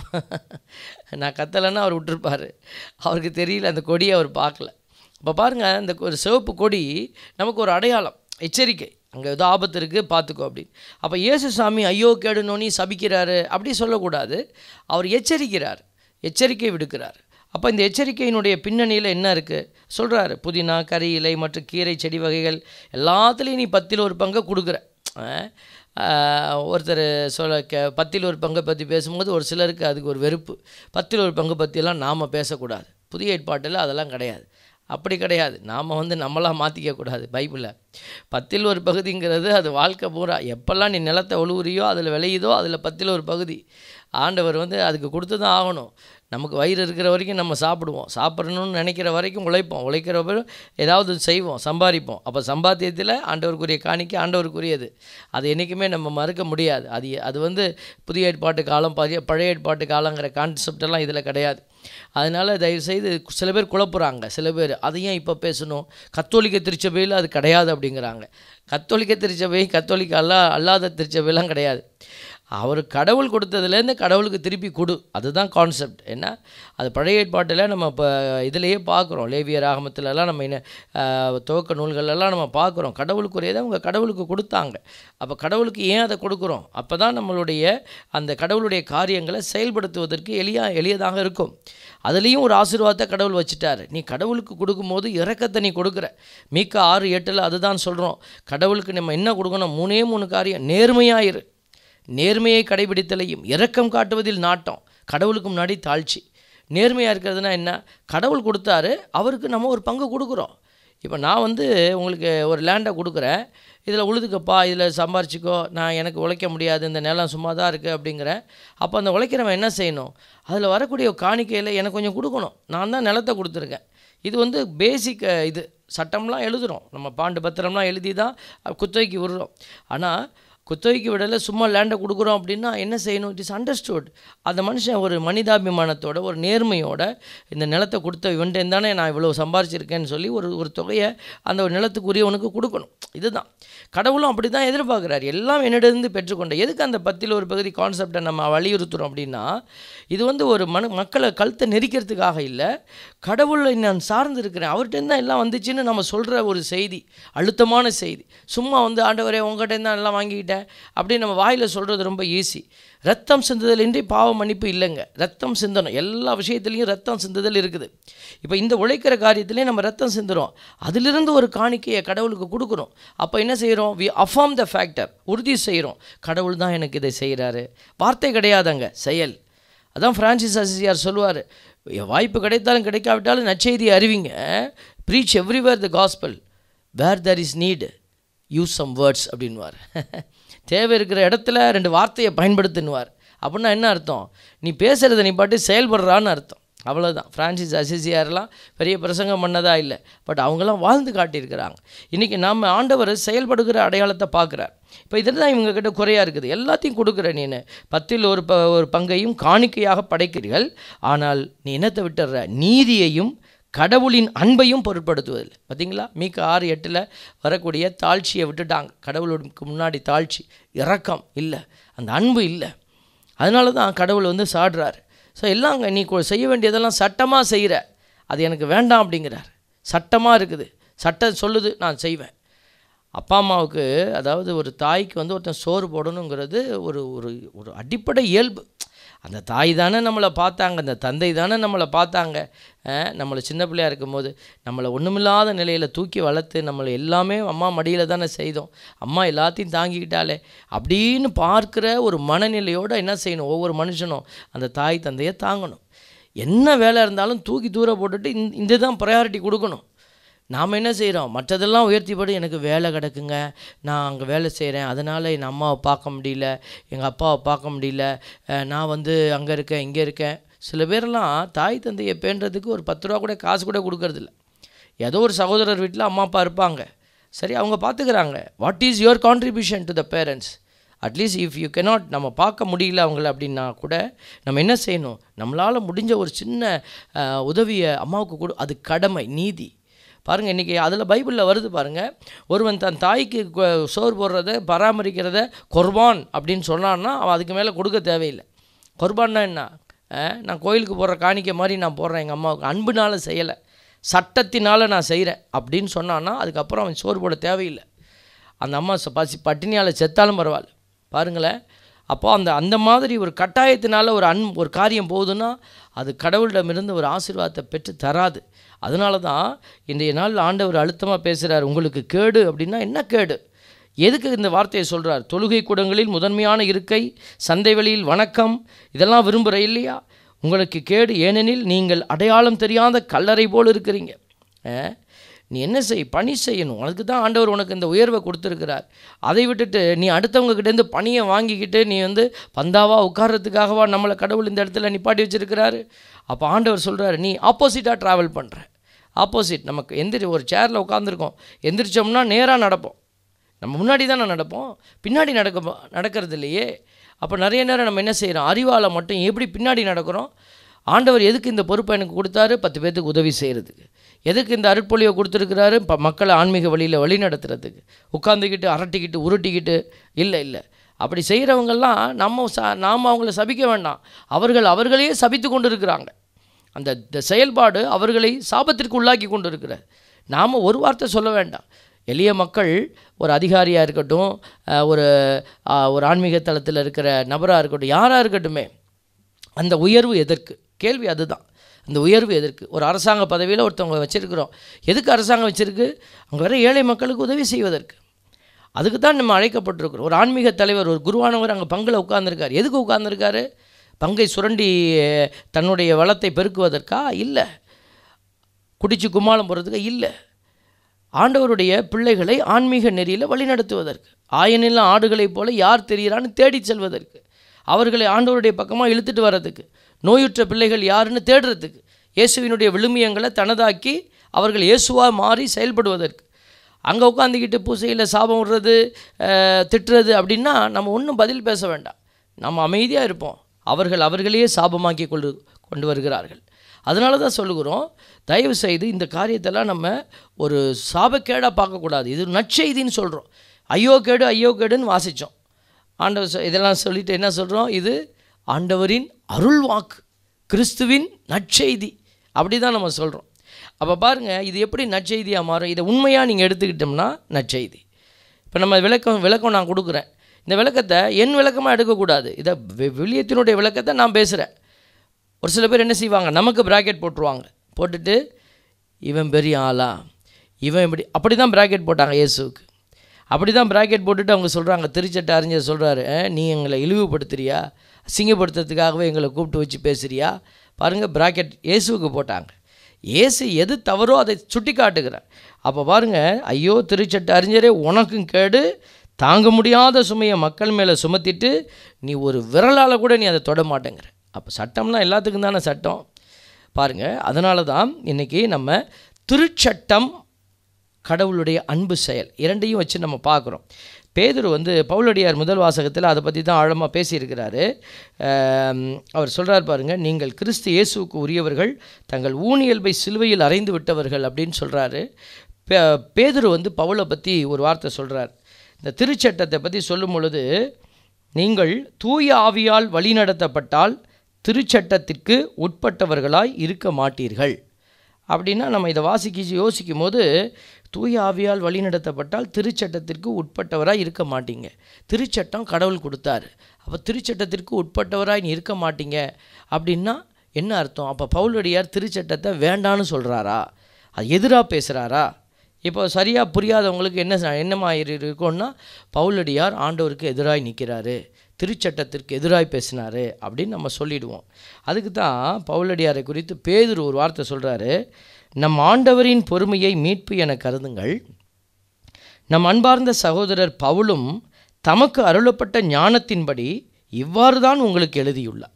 நான் கத்தலைன்னா அவர் விட்டுருப்பார். அவருக்கு தெரியல, அந்த கொடியை அவர் பார்க்கல. இப்போ பாருங்கள், இந்த ஒரு சிவப்பு கொடி நமக்கு ஒரு அடையாளம், எச்சரிக்கை. அங்கே ஏதோ ஆபத்து இருக்குது பார்த்துக்கோ அப்படின்னு. அப்போ இயேசுசாமி ஐயோ கேடுனோன்னி சபிக்கிறாரு அப்படி சொல்லக்கூடாது. அவர் எச்சரிக்கிறார், எச்சரிக்கை விடுக்கிறார். அப்போ இந்த எச்சரிக்கையினுடைய பின்னணியில் என்ன இருக்குது சொல்கிறாரு. புதினா, கறி இலை மற்றும் கீரை செடி வகைகள் எல்லாத்துலேயும் நீ பத்தில் ஒரு பங்கை கொடுக்குற. ஒருத்தர் சொல்ல க பத்தில் ஒரு பங்கை பற்றி பேசும்போது ஒரு சிலருக்கு அதுக்கு ஒரு வெறுப்பு. பத்தில் ஒரு பங்கு பற்றியெல்லாம் நாம் பேசக்கூடாது. புதிய ஏற்பாட்டில் அதெல்லாம் கிடையாது. அப்படி கிடையாது. நாம் வந்து நம்மளாம் மாற்றிக்கக்கூடாது. பைபிளில் பத்தில் ஒரு பகுதிங்கிறது அது வாழ்க்கை பூரா. எப்போல்லாம் நீ நிலத்தை உழுவுறியோ அதில் விளையுதோ அதில் பத்தில் ஒரு பகுதி ஆண்டவர் வந்து அதுக்கு கொடுத்து தான் ஆகணும். நமக்கு வயிறு இருக்கிற வரைக்கும் நம்ம சாப்பிடுவோம், சாப்பிடணும்னு நினைக்கிற வரைக்கும் உழைப்போம், உழைக்கிற வரைக்கும் ஏதாவது செய்வோம், சம்பாதிப்போம். அப்போ சம்பாத்தியத்தில் ஆண்டவருக்குரிய காணிக்கை ஆண்டவருக்குரியது. அது என்றைக்குமே நம்ம மறுக்க முடியாது. அது அது வந்து புதிய ஏற்பாட்டு காலம், பழைய பழைய ஏற்பாட்டு காலங்கிற கான்செப்டெல்லாம் இதில் கிடையாது. அதனால் தயவுசெய்து சில பேர் குழப்புறாங்க. சில பேர் அதை ஏன் இப்போ பேசணும், கத்தோலிக்க திருச்சபையில் அது கிடையாது அப்படிங்கிறாங்க. கத்தோலிக்க திருச்சபை கத்தோலிக்க அல்லா அல்லாத திருச்சபையெல்லாம் கிடையாது. அவர் கடவுள் கொடுத்ததுலேருந்து கடவுளுக்கு திருப்பி கொடு, அதுதான் கான்செப்ட். ஏன்னா அது பழைய ஏற்பாட்டில் நம்ம இப்போ இதிலையே பார்க்குறோம். லேவியர் ஆகமத்துலலாம் நம்ம என்ன துவக்க நூல்களெல்லாம் நம்ம பார்க்குறோம். கடவுளுக்குரியதை அவங்க கடவுளுக்கு கொடுத்தாங்க. அப்போ கடவுளுக்கு ஏன் அதை கொடுக்குறோம்? அப்போ தான் நம்மளுடைய அந்த கடவுளுடைய காரியங்களை செயல்படுத்துவதற்கு எளியா எளியதாக இருக்கும். அதுலேயும் ஒரு ஆசீர்வாதத்தை கடவுள் வச்சுட்டார். நீ கடவுளுக்கு கொடுக்கும்போது இரக்கத்தை நீ கொடுக்குற. மீக்கா ஆறு எட்டில் அதுதான் சொல்கிறோம். கடவுளுக்கு நம்ம என்ன கொடுக்கணும்? மூணே மூணு காரியம். நேர்மையாயிரு, நேர்மையை கடைபிடித்தலையும் இரக்கம் காட்டுவதில் நாட்டம், கடவுளுக்கு முன்னாடி தாழ்ச்சி. நேர்மையாக இருக்கிறதுனா என்ன? கடவுள் கொடுத்தாரு, அவருக்கு நம்ம ஒரு பங்கு கொடுக்குறோம். இப்போ நான் வந்து உங்களுக்கு ஒரு லேண்டை கொடுக்குறேன், இதில் உழுதுக்கப்பா, இதில் சம்பாரிச்சிக்கோ, நான் எனக்கு உழைக்க முடியாது, இந்த நிலம் சும்மா தான் இருக்குது அப்படிங்கிறேன். அப்போ அந்த உழைக்கிறவன் என்ன செய்யணும்? அதில் வரக்கூடிய காணிக்கையில் எனக்கு கொஞ்சம் கொடுக்கணும். நான் தான் நிலத்தை கொடுத்துருக்கேன். இது வந்து பேசிக் இது சட்டம்லாம் எழுதுகிறோம், நம்ம பாண்டு பத்திரம்லாம் எழுதி தான் குத்தகைக்கு விடுறோம். ஆனால் குத்தகைக்கு விடலை, சும்மா லேண்டை கொடுக்குறோம் அப்படின்னா என்ன செய்யணும்? It is understood. அந்த மனுஷன் ஒரு மனிதாபிமானத்தோட, ஒரு நேர்மையோட இந்த நிலத்தை கொடுத்த இவன்ட்டு தானே நான் இவ்வளோ சம்பாரிச்சிருக்கேன்னு சொல்லி ஒரு ஒரு தொகையை அந்த ஒரு நிலத்துக்குரியவனுக்கு கொடுக்கணும். இதுதான் கடவுளும் அப்படி தான் எதிர்பார்க்குறாரு. எல்லாம் என்னிடந்து பெற்றுக்கொண்ட. எதுக்கு அந்த பத்தில் ஒரு பகுதி கான்செப்டை நம்ம வலியுறுத்துகிறோம் அப்படின்னா, இது வந்து ஒரு மனு மக்களை கழுத்தை நெரிக்கிறதுக்காக இல்லை, கடவுளை நான் சார்ந்து இருக்கிறேன், அவர்கிட்ட தான் எல்லாம் வந்துச்சுன்னு நம்ம சொல்கிற ஒரு செய்தி, அழுத்தமான செய்தி. சும்மா வந்து ஆண்டவரே உங்கள்கிட்ட தான் எல்லாம் வாங்கிக்கிட்டேன் அப்படின்னு நம்ம வாயில் சொல்கிறது ரொம்ப ஈஸி. ரத்தம் சிந்துதல் இன்றி பாவ மன்னிப்பு இல்லைங்க. ரத்தம் சிந்தணும், எல்லா விஷயத்துலேயும் ரத்தம் சிந்துதல் இருக்குது. இப்போ இந்த உழைக்கிற காரியத்திலே நம்ம ரத்தம் சிந்துறோம், அதிலிருந்து ஒரு காணிக்கையை கடவுளுக்கு கொடுக்குறோம். அப்போ என்ன செய்கிறோம்? வி அஃபார்ம் த ஃபேக்டர், உறுதி செய்கிறோம், கடவுள் தான் எனக்கு இதை செய்கிறாரு. வார்த்தை கிடையாதுங்க, செயல். அதான் ஃப்ரான்சிஸ் அசிசியார் சொல்லுவார், வாய்ப்பு கிடைத்தாலும் கிடைக்காவிட்டாலும் நற்செய்தியை அறிவிங்க, preach everywhere the gospel, where there is need use some words அப்படின்வார். தேவை இருக்கிற இடத்துல ரெண்டு வார்த்தையை பயன்படுத்தினுவார். அப்படின்னா என்ன அர்த்தம்? நீ பேசுகிறத நீ பாட்டு செயல்படுறான்னு அர்த்தம். அவ்வளோதான். ஃப்ரான்சிஸ் அசிசியாரெலாம் பெரிய பிரசங்கம் பண்ணதா இல்லை, பட் அவங்களாம் வாழ்ந்து காட்டியிருக்கிறாங்க. இன்றைக்கி நம்ம ஆண்டவர் செயல்படுகிற அடையாளத்தை பார்க்குறார். இப்போ இதில் தான் இவங்கக்கிட்ட குறையாக இருக்குது. எல்லாத்தையும் கொடுக்குற நீனு பத்தில் ஒரு ப ஒரு பங்கையும் காணிக்கையாக படைக்கிறீர்கள், ஆனால் நீ என்னத்தை விட்டுற? நீதியையும் கடவுளின் அன்பையும் பொருட்படுத்துவதில்லை. பார்த்தீங்களா? மீக்க ஆறு எட்டில் வரக்கூடிய தாழ்ச்சியை விட்டுட்டாங்க. கடவுளுக்கு முன்னாடி தாழ்ச்சி, இரக்கம் இல்லை, அந்த அன்பு இல்லை. அதனால தான் கடவுள் வந்து சாடுறார். ஸோ எல்லாங்க நீ செய்ய வேண்டியதெல்லாம் சட்டமாக செய்கிற, அது எனக்கு வேண்டாம் அப்படிங்கிறார். சட்டமாக இருக்குது, சட்டம் சொல்லுது, நான் செய்வேன். அப்பா அம்மாவுக்கு, அதாவது ஒரு தாய்க்கு வந்து ஒருத்தன் சோறு போடணுங்கிறது ஒரு ஒரு ஒரு அடிப்படை இயல்பு. அந்த தாய் தானே நம்மளை பார்த்தாங்க, அந்த தந்தை தானே நம்மளை பார்த்தாங்க. நம்மளை சின்ன பிள்ளையாக இருக்கும்போது நம்மளை ஒன்றுமில்லாத நிலையில் தூக்கி வளர்த்து நம்மளை எல்லாமே அம்மா மடியில் தானே செய்தோம், அம்மா எல்லாத்தையும் தாங்கிக்கிட்டாலே அப்படின்னு பார்க்குற ஒரு மனநிலையோடு என்ன செய்யணும்? ஒவ்வொரு மனுஷனும் அந்த தாய் தந்தையை தாங்கணும். என்ன வேலை இருந்தாலும் தூக்கி தூர போட்டுட்டு இந்த இந்த தான் ப்ரையாரிட்டி கொடுக்கணும். நாம் என்ன செய்கிறோம்? மற்றதெல்லாம் உயர்த்திப்படி, எனக்கு வேலை கிடக்குங்க, நான் அங்கே வேலை செய்கிறேன், அதனால் என் அம்மாவை பார்க்க முடியல, எங்கள் அப்பாவை பார்க்க முடியல, நான் வந்து அங்கே இருக்கேன் இங்கே இருக்கேன். சில பேரெல்லாம் தாய் தந்தையை பேண்டுறதுக்கு ஒரு பத்து ரூபா கூட காசு கூட கொடுக்கறதில்ல. ஏதோ ஒரு சகோதரர் வீட்டில் அம்மா அப்பா இருப்பாங்க, சரி அவங்க பார்த்துக்கிறாங்க. What is your contribution to the parents? At least if you cannot, நம்ம பார்க்க முடியல அவங்கள அப்படின்னா கூட நம்ம என்ன செய்யணும்? நம்மளால் முடிஞ்ச ஒரு சின்ன உதவியை அம்மாவுக்கு கொடு, அது கடமை, நீதி. பாருங்கள், இன்றைக்கி அதில் பைபிளில் வருது பாருங்கள், ஒருவன் தன் தாய்க்கு சோறு போடுறத பராமரிக்கிறத குர்பான் அப்படின்னு சொன்னான்னா அவன் அதுக்கு மேலே கொடுக்க தேவையில்லை. குர்பான்னா என்ன? நான் கோயிலுக்கு போடுற காணிக்கை மாதிரி நான் போடுறேன், எங்கள் அம்மாவுக்கு அன்புனால் செய்யலை, சட்டத்தினால் நான் செய்கிறேன் அப்படின்னு சொன்னான்னா அதுக்கப்புறம் அவன் சோறு போட தேவையில்லை. அந்த அம்மா பசி பட்டினியால் செத்தாலும் பரவாயில்ல. பாருங்களேன், அப்போ அந்த அந்த மாதிரி ஒரு கட்டாயத்தினால ஒரு அன் ஒரு காரியம் போகுதுன்னா அது கடவுளிடமிருந்து ஒரு ஆசீர்வாதத்தை பெற்று தராது. அதனால தான் இன்றைய நாள் ஆண்டவர் அழுத்தமாக பேசுகிறார். உங்களுக்கு கேடு அப்படின்னா என்ன கேடு? எதுக்கு இந்த வார்த்தையை சொல்கிறார்? தொழுகை கூடங்களில் முதன்மையான இருக்கை, சந்தை வெளியில் வணக்கம், இதெல்லாம் விரும்புகிற இல்லையா? உங்களுக்கு கேடு, ஏனெனில் நீங்கள் அடையாளம் தெரியாத கல்லறை போல் இருக்கிறீங்க. நீ என்ன செய்? பணி செய்யணும். அதுக்கு தான் ஆண்டவர் உனக்கு இந்த உயர்வை கொடுத்துருக்கிறார். அதை விட்டுட்டு நீ அடுத்தவங்ககிட்டேருந்து பணியை வாங்கிக்கிட்டு நீ வந்து பந்தாவாக உட்கார்றதுக்காகவா நம்மளை கடவுள் இந்த இடத்துல நிப்பாட்டி வச்சுருக்கிறாரு? அப்போ ஆண்டவர் சொல்கிறாரு, நீ ஆப்போசிட்டாக ட்ராவல் பண்ணுற. ஆப்போசிட், நமக்கு எந்திரி ஒரு சேரில் உட்காந்துருக்கோம், எந்திரிச்சோம்னா நேராக நடப்போம். நம்ம முன்னாடி தான் நடப்போம், பின்னாடி நடக்க நடக்கிறது இல்லையே. அப்போ நிறைய நேரம் நம்ம என்ன செய்கிறோம்? அறிவால் மட்டும் எப்படி பின்னாடி நடக்கிறோம்? ஆண்டவர் எதுக்கு இந்த பொறுப்பை எனக்கு கொடுத்தாரு? பத்து பேர்த்துக்கு உதவி செய்கிறதுக்கு. எதுக்கு இந்த அருட்பொழியை கொடுத்துருக்கிறாரு? இப்போ மக்களை ஆன்மீக வழியில் வழி நடத்துறதுக்கு. உட்காந்துக்கிட்டு அரட்டிக்கிட்டு உருட்டிக்கிட்டு இல்லை இல்லை. அப்படி செய்கிறவங்கெல்லாம் நம்ம ச நாம் அவங்கள சபிக்க வேண்டாம், அவர்கள் அவர்களையே சபித்து கொண்டு இருக்கிறாங்க. அந்த செயல்பாடு அவர்களை சாபத்திற்கு உள்ளாக்கி கொண்டு இருக்கிறார். நாம் ஒரு வார்த்தை சொல்ல வேண்டாம். எளிய மக்கள், ஒரு அதிகாரியாக இருக்கட்டும், ஒரு ஒரு ஆன்மீக தளத்தில் இருக்கிற நபராக இருக்கட்டும், யாராக இருக்கட்டுமே, அந்த உயர்வு எதற்கு? கேள்வி அதுதான். அந்த உயர்வு எதற்கு? ஒரு அரசாங்க பதவியில் ஒருத்தவங்க வச்சுருக்கிறோம். எதுக்கு அரசாங்கம் வச்சுருக்கு? அங்கே வர ஏழை மக்களுக்கு உதவி செய்வதற்கு. அதுக்கு தான் நம்ம அழைக்கப்பட்டிருக்கிறோம். ஒரு ஆன்மீக தலைவர், ஒரு குருவானவர் அங்கே பங்கில் உட்கார்ந்துருக்கார். எதுக்கு உட்கார்ந்துருக்காரு? பங்கை சுரண்டி தன்னுடைய வளத்தை பெருக்குவதற்கா? இல்லை. குடிச்சு கும்மாளம் போகிறதுக்கா? இல்லை. ஆண்டவருடைய பிள்ளைகளை ஆன்மீக நெறியில் வழிநடத்துவதற்கு, ஆயனில் ஆடுகளைப் போல யார் தெரிகிறான்னு தேடி செல்வதற்கு, அவர்களை ஆண்டவருடைய பக்கமாக இழுத்துட்டு வர்றதுக்கு, நோயுற்ற பிள்ளைகள் யாருன்னு தேடுறதுக்கு, இயேசுவினுடைய விழுமியங்களை தனதாக்கி அவர்கள் இயேசுவாக மாறி செயல்படுவதற்கு. அங்கே உட்காந்துக்கிட்டு பூசையில் சாபம் விடுறது, திட்டுறது அப்படின்னா நம்ம ஒன்றும் பதில் பேச வேண்டாம், நம்ம அமைதியாக இருப்போம். அவர்கள் அவர்களையே சாபமாக்கி கொண்டு கொண்டு வருகிறார்கள். அதனால தான் சொல்லுகிறோம், தயவு செய்து இந்த காரியத்தெல்லாம் நம்ம ஒரு சாபக்கேடாக பார்க்கக்கூடாது. இது நற்செய்தின்னு சொல்கிறோம். ஐயோ கேடு ஐயோ கேடுன்னு வாசித்தோம். ஆண்டவர் இதெல்லாம் சொல்லிவிட்டு என்ன சொல்கிறோம்? இது ஆண்டவரின் அருள் வாக்கு, கிறிஸ்துவின் நற்செய்தி, அப்படி தான் நம்ம சொல்கிறோம். அப்போ பாருங்கள், இது எப்படி நற்செய்தியாக மாறும்? இதை உண்மையாக நீங்கள் எடுத்துக்கிட்டோம்னா நற்செய்தி. இப்போ நம்ம விளக்கம் விளக்கம் நான் கொடுக்குறேன். இந்த விளக்கத்தை என் விளக்கமாக எடுக்கக்கூடாது. இதை விழியத்தினுடைய விளக்கத்தை நான் பேசுகிறேன். ஒரு சில பேர் என்ன செய்வாங்க, நமக்கு ப்ராக்கெட் போட்டுருவாங்க. போட்டுட்டு இவன் பெரிய ஆளா, இவன் இப்படி, அப்படி தான் ப்ராக்கெட் போட்டாங்க இயேசுவுக்கு. அப்படி தான் ப்ராக்கெட் போட்டுட்டு அவங்க சொல்கிறாங்க, திருச்சட்ட அறிஞர் சொல்கிறாரு, நீ எங்களை இழிவுபடுத்துறியா, அசிங்கப்படுத்துறதுக்காகவே எங்களை கூப்பிட்டு வச்சு பேசுகிறியா? பாருங்கள், ப்ராக்கெட் இயேசுவுக்கு போட்டாங்க. இயேசு எது தவறோ அதை சுட்டி காட்டுகிறார். அப்போ பாருங்கள், ஐயோ திருச்சட்ட அறிஞரே, உனக்கும் கேடு, தாங்க முடியாத சுமையை மக்கள் மேலே சுமத்திட்டு நீ ஒரு விரலால் கூட நீ அதை தொட மாட்டேங்கிற. அப்போ சட்டம்னா எல்லாத்துக்கும் தானே சட்டம். பாருங்கள், அதனால தான் இன்றைக்கி நம்ம திருச்சட்டம், கடவுளுடைய அன்பு செயல், இரண்டையும் வச்சு நம்ம பார்க்குறோம். பேதுரு வந்து பவுலடியார் முதல் வாசகத்தில் அதை பற்றி தான் ஆழமாக பேசியிருக்கிறாரு. அவர் சொல்கிறார் பாருங்கள், நீங்கள் கிறிஸ்து இயேசுவுக்கு உரியவர்கள், தங்கள் ஊனியல்பை சிலுவையில் அறைந்து விட்டவர்கள் அப்படின்னு சொல்கிறாரு. பே பேதுரு வந்து பவுலை பற்றி ஒரு வார்த்தை சொல்கிறார். இந்த திருச்சட்டத்தை பற்றி சொல்லும் பொழுது, நீங்கள் தூய ஆவியால் வழிநடத்தப்பட்டால் திருச்சட்டத்திற்கு உட்பட்டவர்களாய் இருக்க மாட்டீர்கள் அப்படின்னா, நம்ம இதை வாசிக்க யோசிக்கும் போது, தூய ஆவியால் வழிநடத்தப்பட்டால் திருச்சட்டத்திற்கு உட்பட்டவராய் இருக்க மாட்டீங்க. திருச்சட்டம் கடவுள் கொடுத்தாரு. அப்போ திருச்சட்டத்திற்கு உட்பட்டவராய் நீ இருக்க மாட்டீங்க அப்படின்னா என்ன அர்த்தம்? அப்போ பவுலடியார் திருச்சட்டத்தை வேண்டான்னு சொல்கிறாரா, அது எதிராக பேசுகிறாரா? இப்போ சரியாக புரியாதவங்களுக்கு என்ன என்னமாக இருக்கும்னா, பவுலடியார் ஆண்டவருக்கு எதிராக நிற்கிறாரு, திருச்சட்டத்திற்கு எதிராக பேசினார் அப்படின்னு நம்ம சொல்லிடுவோம். அதுக்கு தான் பவுலடியாரை குறித்து பேதுரு ஒரு வார்த்தை சொல்கிறாரு, நம் ஆண்டவரின் பொறுமையை மீட்பு என கருதுங்கள். நம் அன்பார்ந்த சகோதரர் பவுலும் தமக்கு அருளப்பட்ட ஞானத்தின்படி இவ்வாறு தான் உங்களுக்கு எழுதியுள்ளார்.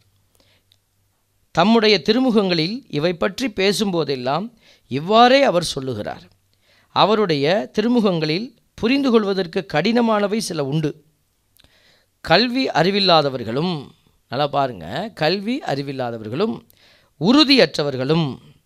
தம்முடைய திருமுகங்களில் இவை பற்றி பேசும்போதெல்லாம் இவ்வாறே அவர் சொல்லுகிறார். அவருடைய திருமுகங்களில் புரிந்து கொள்வதற்கு கடினமானவை சில உண்டு. கல்வி அறிவில்லாதவர்களும், நல்லா பாருங்கள், கல்வி அறிவில்லாதவர்களும் உறுதியற்றவர்களும்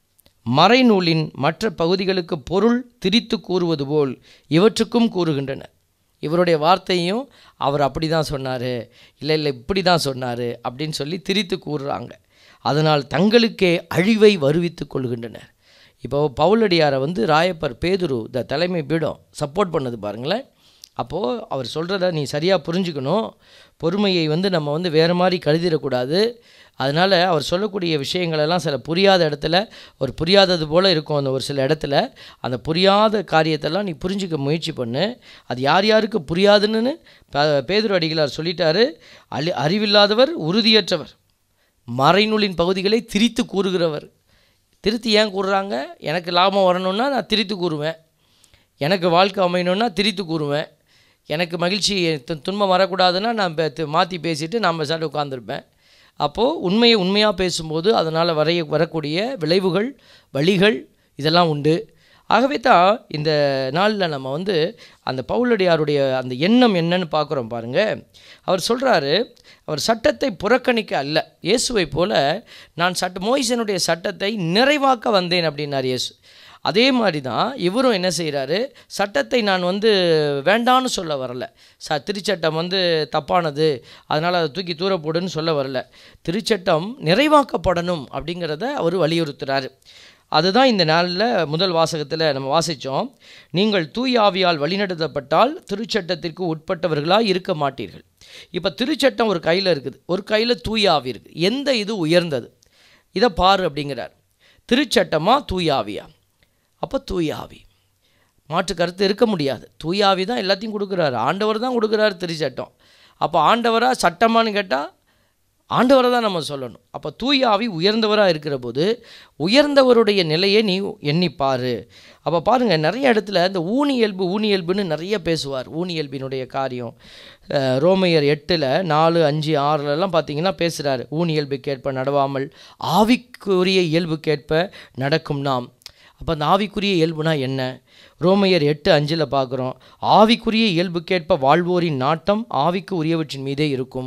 மறைநூலின் மற்ற பகுதிகளுக்கு பொருள் திரித்து கூறுவது போல் இவற்றுக்கும் கூறுகின்றனர். இவருடைய வார்த்தையும் அவர் அப்படி தான் சொன்னார், இல்லை இல்லை இப்படி தான் சொன்னார் அப்படின்னு சொல்லி திரித்து கூறுறாங்க. அதனால் தங்களுக்கே அழிவை வருவித்து கொள்கின்றனர். இப்போ பவுலடியாரை வந்து ராயப்பர் பேதுரு த தலைமை பீடம் சப்போர்ட் பண்ணது பாருங்களேன். அப்போது அவர் சொல்கிறத நீ சரியாக புரிஞ்சுக்கணும். பொறுமையை வந்து நம்ம வந்து வேறு மாதிரி கருதிடக்கூடாது. அதனால் அவர் சொல்லக்கூடிய விஷயங்களெல்லாம் சில புரியாத இடத்துல ஒரு புரியாதது போல் இருக்கும். அந்த ஒரு சில இடத்துல அந்த புரியாத காரியத்தெல்லாம் நீ புரிஞ்சிக்க முயற்சி பண்ணு. அது யார் யாருக்கு புரியாதுன்னு பேதுரு அடிகளார் சொல்லிட்டாரு. அழி அறிவில்லாதவர், உறுதியற்றவர், மறைநூலின் பகுதிகளை திரித்து கூறுகிறவர். திருத்தி ஏன் கூறுறாங்க? எனக்கு லாபம் வரணுன்னா நான் திரித்து கூறுவேன், எனக்கு வாழ்க்கை அமையணுன்னா திரித்து கூறுவேன், எனக்கு மகிழ்ச்சி துன்பம் வரக்கூடாதுன்னா நான் மாற்றி பேசிவிட்டு நான் சாட்டு உட்காந்துருப்பேன். அப்போது உண்மையை உண்மையாக பேசும்போது அதனால் வரைய வரக்கூடிய விளைவுகள், வழிகள் இதெல்லாம் உண்டு. ஆகவே தான் இந்த நாளில் நம்ம வந்து அந்த பவுலடியாருடைய அந்த எண்ணம் என்னன்னு பார்க்குறோம் பாருங்கள். அவர் சொல்கிறாரு, அவர் சட்டத்தை புறக்கணிக்க அல்ல, இயேசுவை போல நான் சட்ட மோயிசனுடைய சட்டத்தை நிறைவாக்க வந்தேன் அப்படின்னார் இயேசு. அதே மாதிரி தான் இவரும் என்ன செய்கிறாரு, சட்டத்தை நான் வந்து வேண்டான்னு சொல்ல வரல, ச திருச்சட்டம் வந்து தப்பானது அதனால் அதை தூக்கி தூர போடுன்னு சொல்ல வரல, திருச்சட்டம் நிறைவாக்கப்படணும் அப்படிங்கிறத அவர் வலியுறுத்துகிறார். அதுதான் இந்த நாளில் முதல் வாசகத்தில் நம்ம வாசித்தோம். நீங்கள் தூய ஆவியால் வழிநடத்தப்பட்டால் திருச்சட்டத்திற்கு உட்பட்டவர்களாக இருக்க மாட்டீர்கள். இப்போ திருச்சட்டம் ஒரு கையில் இருக்குது, ஒரு கையில் தூய ஆவி இருக்குது. எந்த இது உயர்ந்தது இதை பாரு அப்படிங்கிறார். திருச்சட்டமா தூய ஆவியா? அப்போ தூய ஆவி, மாற்று கருத்து இருக்க முடியாது. தூய ஆவி தான் எல்லாத்தையும் கொடுக்குறாரு, ஆண்டவர் தான் கொடுக்குறாரு திருச்சட்டம். அப்போ ஆண்டவராக சட்டமானு கேட்டால் ஆண்டவரை தான் நம்ம சொல்லணும். அப்போ தூய ஆவி உயர்ந்தவராக இருக்கிற போது உயர்ந்தவருடைய நிலையை நீ எண்ணிப்பார். அப்போ பாருங்கள், நிறைய இடத்துல இந்த ஊனியல்பு ஊனியல்புன்னு நிறைய பேசுவார். ஊனியல்பினுடைய காரியம் ரோமையர் எட்டில் நாலு அஞ்சு ஆறுலலாம் பார்த்தீங்கன்னா பேசுகிறார். ஊனியல்புக்கேற்ப நடவாமல் ஆவிக்குரிய இயல்புக்கேற்ப நடக்கும் நாம். அப்போ அந்த ஆவிக்குரிய இயல்புனா என்ன? ரோமையர் எட்டு அஞ்சில் பார்க்குறோம், ஆவிக்குரிய இயல்புக்கேற்ப வாழ்வோரின் நாட்டம் ஆவிக்கு உரியவற்றின் மீதே இருக்கும்.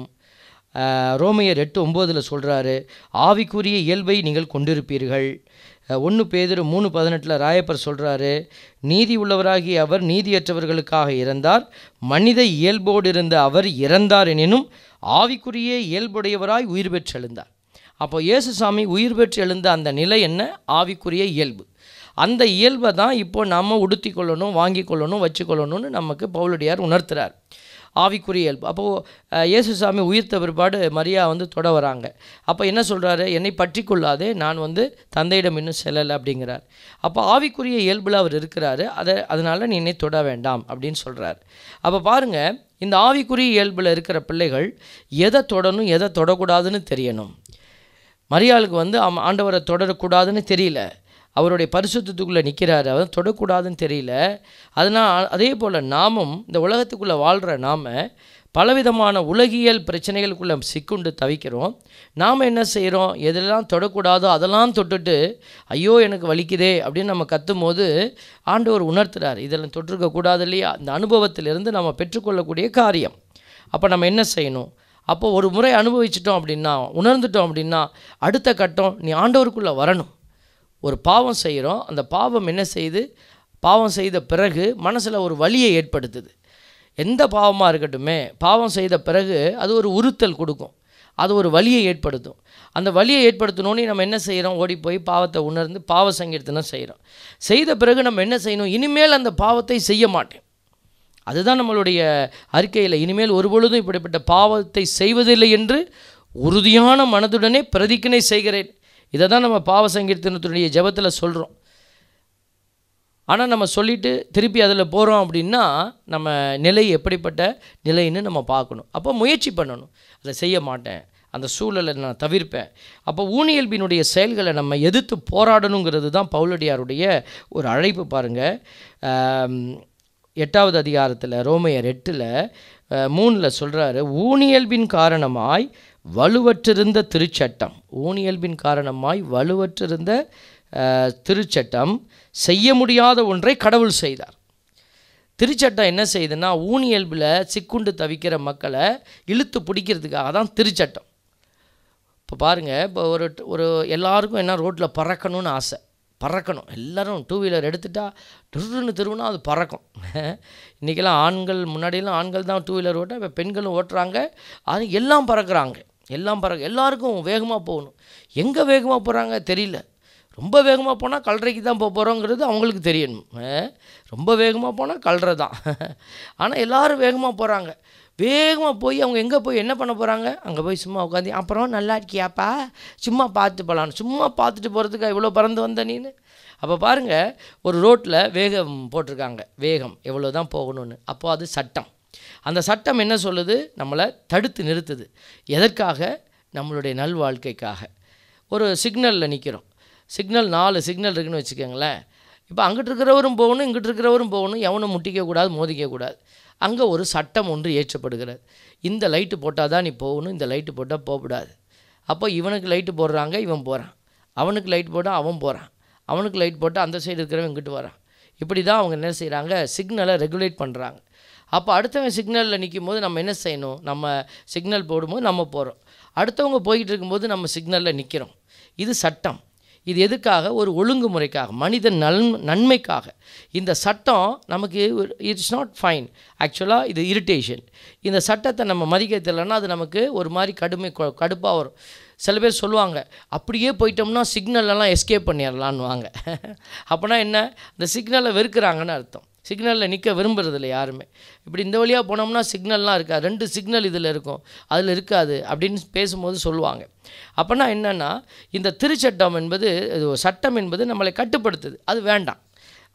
ரோமையர் எட்டு ஒம்போதில் சொல்கிறாரு, ஆவிக்குரிய இயல்பை நீங்கள் கொண்டிருப்பீர்கள். ஒன்று பேதுரு மூணு பதினெட்டில் ராயப்பர் சொல்கிறாரு, நீதி உள்ளவராகிய அவர் நீதியற்றவர்களுக்காக இறந்தார், மனித இயல்போடு இருந்த அவர் இறந்தார் எனினும் ஆவிக்குரிய இயல்புடையவராய் உயிர் பெற்று எழுந்தார். அப்போ இயேசு சாமி உயிர் பெற்று எழுந்த அந்த நிலை என்ன? ஆவிக்குரிய இயல்பு. அந்த இயல்பை தான் இப்போ நம்ம உடுத்தி கொள்ளணும், வாங்கி கொள்ளணும், வச்சுக்கொள்ளணும்னு நமக்கு பவுலடியார் உணர்த்துறார். ஆவிக்குரிய இயல்பு. அப்போது இயேசு சாமி உயிர்த்த பிற்பாடு மரியா வந்து தொட வராங்க. அப்போ என்ன சொல்கிறாரு? என்னை பற்றி கொள்ளாதே, நான் வந்து தந்தையிடம் இன்னும் செல்லலை அப்படிங்கிறார். அப்போ ஆவிக்குரிய இயல்பில் அவர் இருக்கிறாரு, அதை அதனால் நீ என்னை தொட வேண்டாம் அப்படின்னு சொல்கிறார். அப்போ பாருங்கள், இந்த ஆவிக்குரிய இயல்பில் இருக்கிற பிள்ளைகள் எதை தொடணும் எதை தொடக்கூடாதுன்னு தெரியணும். மரியாளுக்கு வந்து ஆண்டவரை தொடரக்கூடாதுன்னு தெரியல, அவருடைய பரிசுத்தத்துக்குள்ளே நிற்கிறாரு, அவர் தொடக்கூடாதுன்னு தெரியல. அதனால் அதே போல் நாமும் இந்த உலகத்துக்குள்ளே வாழ்கிற நாம் பலவிதமான உலகியல் பிரச்சனைகளுக்குள்ளே சிக்குண்டு தவிக்கிறோம். நாம் என்ன செய்கிறோம்? எதெல்லாம் தொடக்கூடாதோ அதெல்லாம் தொட்டுட்டு ஐயோ எனக்கு வலிக்குதே அப்படின்னு நம்ம கத்தும் போது ஆண்டவர் உணர்த்துறார், இதெல்லாம் தொட்டிருக்கக்கூடாது இல்லையா? அந்த அனுபவத்திலிருந்து நம்ம பெற்றுக்கொள்ளக்கூடிய காரியம். அப்போ நம்ம என்ன செய்யணும்? அப்போ ஒரு முறை அனுபவிச்சிட்டோம் அப்படின்னா, உணர்ந்துட்டோம் அப்படின்னா, அடுத்த கட்டம் நீ ஆண்டவருக்குள்ளே வரணும். ஒரு பாவம் செய்கிறோம், அந்த பாவம் என்ன செய்யுது? பாவம் செய்த பிறகு மனசில் ஒரு வலியை ஏற்படுத்துது. எந்த பாவமாக இருக்கட்டுமே, பாவம் செய்த பிறகு அது ஒரு உறுத்தல் கொடுக்கும், அது ஒரு வலியை ஏற்படுத்தும். அந்த வலியை ஏற்படுத்தணுன்னே நம்ம என்ன செய்கிறோம்? ஓடி போய் பாவத்தை உணர்ந்து பாவ சங்கீர்த்தனம் செய்கிறோம். செய்த பிறகு நம்ம என்ன செய்யணும்? இனிமேல் அந்த பாவத்தை செய்ய மாட்டேன். அதுதான் நம்மளுடைய அறிக்கையில், இனிமேல் ஒருபொழுதும் இப்படிப்பட்ட பாவத்தை செய்வதில்லை என்று உறுதியான மனதுடனே பிரதிக்கினை செய்கிறேன். இதை தான் நம்ம பாவ சங்கீர்த்தனத்தினுடைய ஜெபத்தில் சொல்கிறோம். ஆனால் நம்ம சொல்லிவிட்டு திருப்பி அதில் போகிறோம் அப்படின்னா நம்ம நிலை எப்படிப்பட்ட நிலைன்னு நம்ம பார்க்கணும். அப்போ முயற்சி பண்ணணும், அதை செய்ய மாட்டேன், அந்த சூழலை நான் தவிர்ப்பேன். அப்போ ஊனியல்பினுடைய செயல்களை நம்ம எதிர்த்து போராடணுங்கிறது தான் பவுலடியாருடைய ஒரு அழைப்பு. பாருங்கள், எட்டாவது அதிகாரத்தில் ரோமையர் எட்டில் மூணில் சொல்கிறாரு, ஊனியல்பின் காரணமாய் வலுவற்றிருந்த திருச்சட்டம் ஊனியல்பின் காரணமாய் வலுவற்றிருந்த திருச்சட்டம் செய்ய முடியாத ஒன்றை கடவுள் செய்தார். திருச்சட்டம் என்ன செய்யுதுன்னா, ஊனியல்பில் சிக்குண்டு தவிக்கிற மக்களை இழுத்து பிடிக்கிறதுக்காக தான் திருச்சட்டம். இப்போ பாருங்கள், இப்போ ஒரு ஒரு எல்லாருக்கும் என்ன ரோட்டில் பறக்கணும்னு ஆசை, பறக்கணும். எல்லோரும் டூ வீலர் எடுத்துட்டா டுருன்னு திருவினா அது பறக்கும். இன்றைக்கெல்லாம் ஆண்கள், முன்னாடியெல்லாம் ஆண்கள் தான் டூ வீலர் ஓட்ட, இப்போ பெண்களும் ஓட்டுறாங்க. அது எல்லாம் பறக்கிறாங்க, எல்லாம் பறக்க. எல்லாருக்கும் வேகமாக போகணும். எங்கே வேகமாக போகிறாங்க தெரியல. ரொம்ப வேகமாக போனால் கல்றைக்கு தான் போக போகிறோங்கிறது அவங்களுக்கு தெரியணும். ரொம்ப வேகமாக போனால் கல்றை தான். ஆனால் எல்லோரும் வேகமாக போகிறாங்க. வேகமாக போய் அவங்க எங்கே போய் என்ன பண்ண போகிறாங்க? அங்கே போய் சும்மா உட்காந்து அப்புறம் நல்லா இருக்கியாப்பா, சும்மா பார்த்து போகலான்னு. சும்மா பார்த்துட்டு போகிறதுக்கு இவ்வளோ பறந்து வந்த நீன்னு. அப்போ பாருங்கள், ஒரு ரோட்டில் வேகம் போட்டிருக்காங்க, வேகம் எவ்வளோ தான் போகணும்னு. அப்போது அது சட்டம். அந்த சட்டம் என்ன சொல்லுது? நம்மளை தடுத்து நிறுத்துது. எதற்காக? நம்மளுடைய நல்வாழ்க்கைக்காக. ஒரு சிக்னலில் நிற்கிறோம், சிக்னல் நாலு சிக்னல் இருக்குதுன்னு வச்சுக்கோங்களேன். இப்போ அங்கிட்டு இருக்கிறவரும் போகணும், இங்கிட்டு இருக்கிறவரும் போகணும், எவனும் முட்டிக்கக்கூடாது, மோதிக்கக்கூடாது. அங்கே ஒரு சட்டம் ஒன்று ஏற்றப்படுகிறது. இந்த லைட்டு போட்டால் தான் நீ போகணும், இந்த லைட்டு போட்டால் போகக்கூடாது. அப்போ இவனுக்கு லைட்டு போடுறாங்க, இவன் போகிறான். அவனுக்கு லைட் போட்டால் அவன் போகிறான். அவனுக்கு லைட் போட்டால் அந்த சைடு இருக்கிறவன் இங்கிட்டு வரான். இப்படி தான் அவங்க என்ன செய்கிறாங்க? சிக்னலை ரெகுலேட் பண்ணுறாங்க. அப்போ அடுத்தவங்க சிக்னலில் நிற்கும் போது நம்ம என்ன செய்யணும்? நம்ம சிக்னல் போடும்போது நம்ம போகிறோம், அடுத்தவங்க போய்கிட்டு இருக்கும்போது நம்ம சிக்னலில் நிற்கிறோம். இது சட்டம். இது எதுக்காக? ஒரு ஒழுங்குமுறைக்காக, மனித நல் நன்மைக்காக. இந்த சட்டம் நமக்கு இட்ஸ் நாட் ஃபைன், ஆக்சுவலாக இது இரிட்டேஷன். இந்த சட்டத்தை நம்ம மதிக்க தெரியலன்னா அது நமக்கு ஒரு மாதிரி கடுமை கடுப்பாக வரும். சில பேர் சொல்லுவாங்க, அப்படியே போயிட்டோம்னா சிக்னலெல்லாம் எஸ்கேப் பண்ணிடலான்னுவாங்க. அப்போனா என்ன? இந்த சிக்னலை வெறுக்கிறாங்கன்னு அர்த்தம். சிக்னலில் நிற்க விரும்புறதில்ல யாருமே. இப்படி இந்த வழியாக போனோம்னா சிக்னல்லாம் இருக்கா, ரெண்டு சிக்னல் இதில் இருக்கும், அதில் இருக்காது அப்படின்னு பேசும்போது சொல்லுவாங்க. அப்போனா என்னென்னா, இந்த திருச்சட்டம் என்பது, சட்டம் என்பது நம்மளை கட்டுப்படுத்துது, அது வேண்டாம்.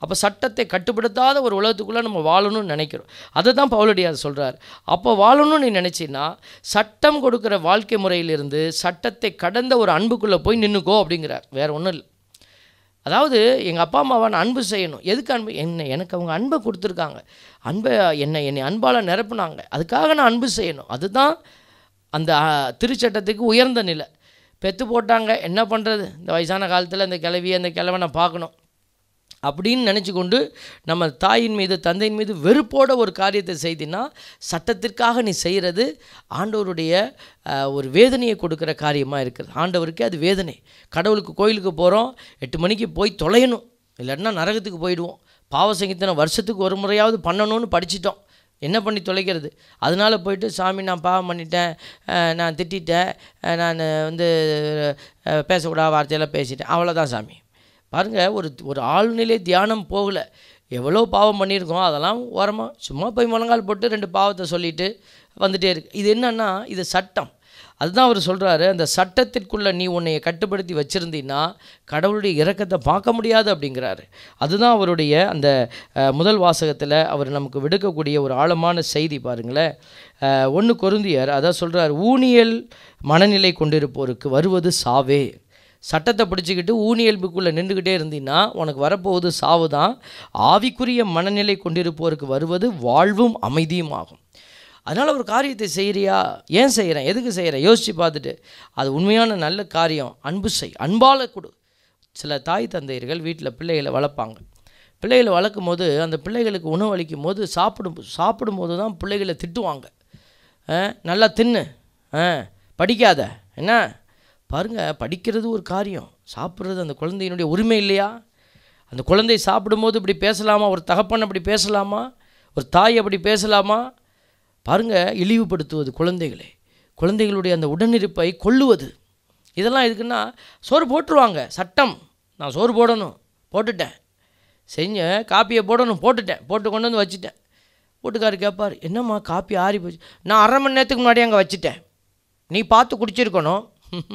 அப்போ சட்டத்தை கட்டுப்படுத்தாத ஒரு உலகத்துக்குள்ளே நம்ம வாழணும்னு நினைக்கிறோம். அதை தான் பவுலடியார் சொல்கிறார். அப்போ வாழணும்னு நீ நினச்சின்னா சட்டம் கொடுக்குற வாழ்க்கை முறையிலிருந்து சட்டத்தை கடந்த ஒரு அன்புக்குள்ளே போய் நின்றுக்கோ அப்படிங்கிறார். வேறு ஒன்றும் இல்லை. அதாவது எங்கள் அப்பா அம்மாவை நான் அன்பு செய்யணும். எதுக்கு அன்பு? என்ன எனக்கு அவங்க அன்பை கொடுத்துருக்காங்க, அன்பை என்னை என்னை அன்பால் நிரப்புனாங்க, அதுக்காக நான் அன்பு செய்யணும். அதுதான் அந்த திருச்சட்டத்துக்கு உயர்ந்த நிலை. பெற்று போட்டாங்க, என்ன பண்ணுறது, இந்த வயசான காலத்தில் இந்த கிழவியை அந்த கிழவனை பார்க்கணும் அப்படின்னு நினச்சி கொண்டு நம்ம தாயின் மீது தந்தையின் மீது வெறுப்போட ஒரு காரியத்தை செய்தினா சட்டத்திற்காக நீ செய்கிறது ஆண்டவருடைய ஒரு வேதனையை கொடுக்குற காரியமாக இருக்குது. ஆண்டவருக்கு அது வேதனை. கடவுளுக்கு கோயிலுக்கு போகிறோம், எட்டு மணிக்கு போய் தொலையணும், இல்லைன்னா நரகத்துக்கு போயிடுவோம். பாவ சங்கீதனை வருஷத்துக்கு ஒரு முறையாவது பண்ணணும்னு படிச்சிட்டோம், என்ன பண்ணி தொலைக்கிறது? அதனால் போயிட்டு சாமி நான் பாவம் பண்ணிட்டேன், நான் திட்டேன், நான் வந்து பேசக்கூடாத வார்த்தையெல்லாம் பேசிட்டேன், அவ்வளோதான் சாமி. பாருங்கள், ஒரு ஒரு ஆழ்நிலை தியானம் போகலை. எவ்வளோ பாவம் பண்ணியிருக்கோம், அதெல்லாம் ஓரமாக சும்மா போய் முழங்கால் போட்டு ரெண்டு பாவத்தை சொல்லிவிட்டு வந்துகிட்டே இருக்கு. இது என்னன்னா இது சட்டம். அதுதான் அவர் சொல்கிறாரு, அந்த சட்டத்திற்குள்ளே நீ உன்னை கட்டுப்படுத்தி வச்சுருந்தீன்னா கடவுளுடைய இரக்கத்தை பார்க்க முடியாது அப்படிங்கிறாரு. அதுதான் அவருடைய அந்த முதல் வாசகத்தில் அவர் நமக்கு விடுக்கக்கூடிய ஒரு ஆழமான செய்தி. பாருங்களேன், ஒன்று கொரிந்தியர் அதான் சொல்கிறார், ஊனியல் மனநிலை கொண்டிருப்போருக்கு வருவது சாவே. சட்டத்தை பிடிச்சிக்கிட்டு ஊனியல்புக்குள்ளே நின்றுக்கிட்டே இருந்தீங்கன்னா உனக்கு வரப்போவது சாவு தான். ஆவிக்குரிய மனநிலை கொண்டிருப்போருக்கு வருவது வாழ்வும் அமைதியும் ஆகும். அதனால் ஒரு காரியத்தை செய்கிறியா, ஏன் செய்கிறேன், எதுக்கு செய்கிறேன் யோசித்து பார்த்துட்டு அது உண்மையான நல்ல காரியம், அன்பு செய், அன்பால் கொடு. சில தாய் தந்தையர்கள் வீட்டில் பிள்ளைகளை வளர்ப்பாங்க. பிள்ளைகளை வளர்க்கும் போது அந்த பிள்ளைகளுக்கு உணவு அளிக்கும் போது சாப்பிடும் சாப்பிடும்போது தான் பிள்ளைகளை திட்டுவாங்க. நல்லா தின்னு, படிக்காத, என்ன பாருங்கள், படிக்கிறது ஒரு காரியம், சாப்பிட்றது அந்த குழந்தையினுடைய உரிமை இல்லையா? அந்த குழந்தை சாப்பிடும்போது இப்படி பேசலாமா? ஒரு தகப்பன் அப்படி பேசலாமா? ஒரு தாய் அப்படி பேசலாமா? பாருங்கள், இழிவுபடுத்துவது குழந்தைகளை, குழந்தைகளுடைய அந்த உடனிருப்பை கொல்லுவது, இதெல்லாம் எதுக்குன்னா சோறு போட்டுருவாங்க. சட்டம், நான் சோறு போடணும், போட்டுட்டேன், செஞ்ச காப்பியை போடணும், போட்டுட்டேன், போட்டு கொண்டு வந்து வச்சுட்டேன். வீட்டுக்காரர் கேட்பார், என்னம்மா காப்பி ஆறி போச்சு? நான் அரை மணி நேரத்துக்கு முன்னாடி அங்கே வச்சுட்டேன், நீ பார்த்து குடிச்சிருக்கணும்.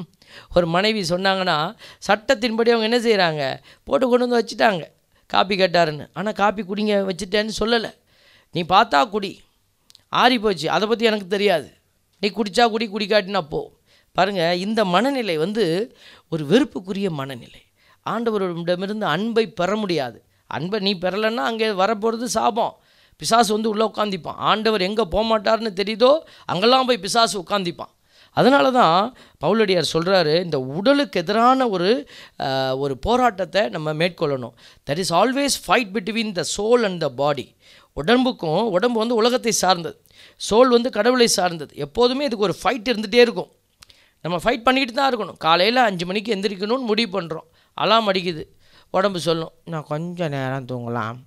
ஒரு மனைவி சொன்னாங்கன்னா சட்டத்தின்படி அவங்க என்ன செய்கிறாங்க, போட்டு கொண்டு வந்து வச்சுட்டாங்க, காப்பி கேட்டாருன்னு. ஆனால் காப்பி குடிங்க வச்சுட்டேன்னு சொல்லலை, நீ பார்த்தா குடி, ஆறி போச்சு, அதை பற்றி எனக்கு தெரியாது, நீ குடித்தா குடி, குடிக்காட்டினா போ. பாருங்கள், இந்த மனநிலை வந்து ஒரு வெறுப்புக்குரிய மனநிலை. ஆண்டவரிடமிருந்து அன்பை பெற முடியாது. அன்பை நீ பெறலைன்னா அங்கே வரப்போகிறது சாபம். பிசாசு வந்து உள்ளே உட்காந்திப்பான். ஆண்டவர் எங்கே போகமாட்டார்னு தெரியுதோ அங்கெல்லாம் போய் பிசாசு உட்காந்திப்பான். அதனால தான் பவுலடியார் சொல்கிறாரு, இந்த உடலுக்கு எதிரான ஒரு ஒரு போராட்டத்தை நம்ம மேற்கொள்ளணும். That is always fight between the soul and the body. உடம்புக்கும், உடம்பு வந்து உலகத்தை சார்ந்தது, சோல் வந்து கடவுளை சார்ந்தது. எப்போதுமே இதுக்கு ஒரு ஃபைட் இருந்துகிட்டே இருக்கும். நம்ம ஃபைட் பண்ணிக்கிட்டு தான் இருக்கணும். காலையில் அஞ்சு மணிக்கு எந்திரிக்கணும்னு முடிவு பண்ணுறோம், அலாம் அடிக்குது, உடம்பு சொல்லும் நான் கொஞ்சம் நேரம் தூங்கலாம்,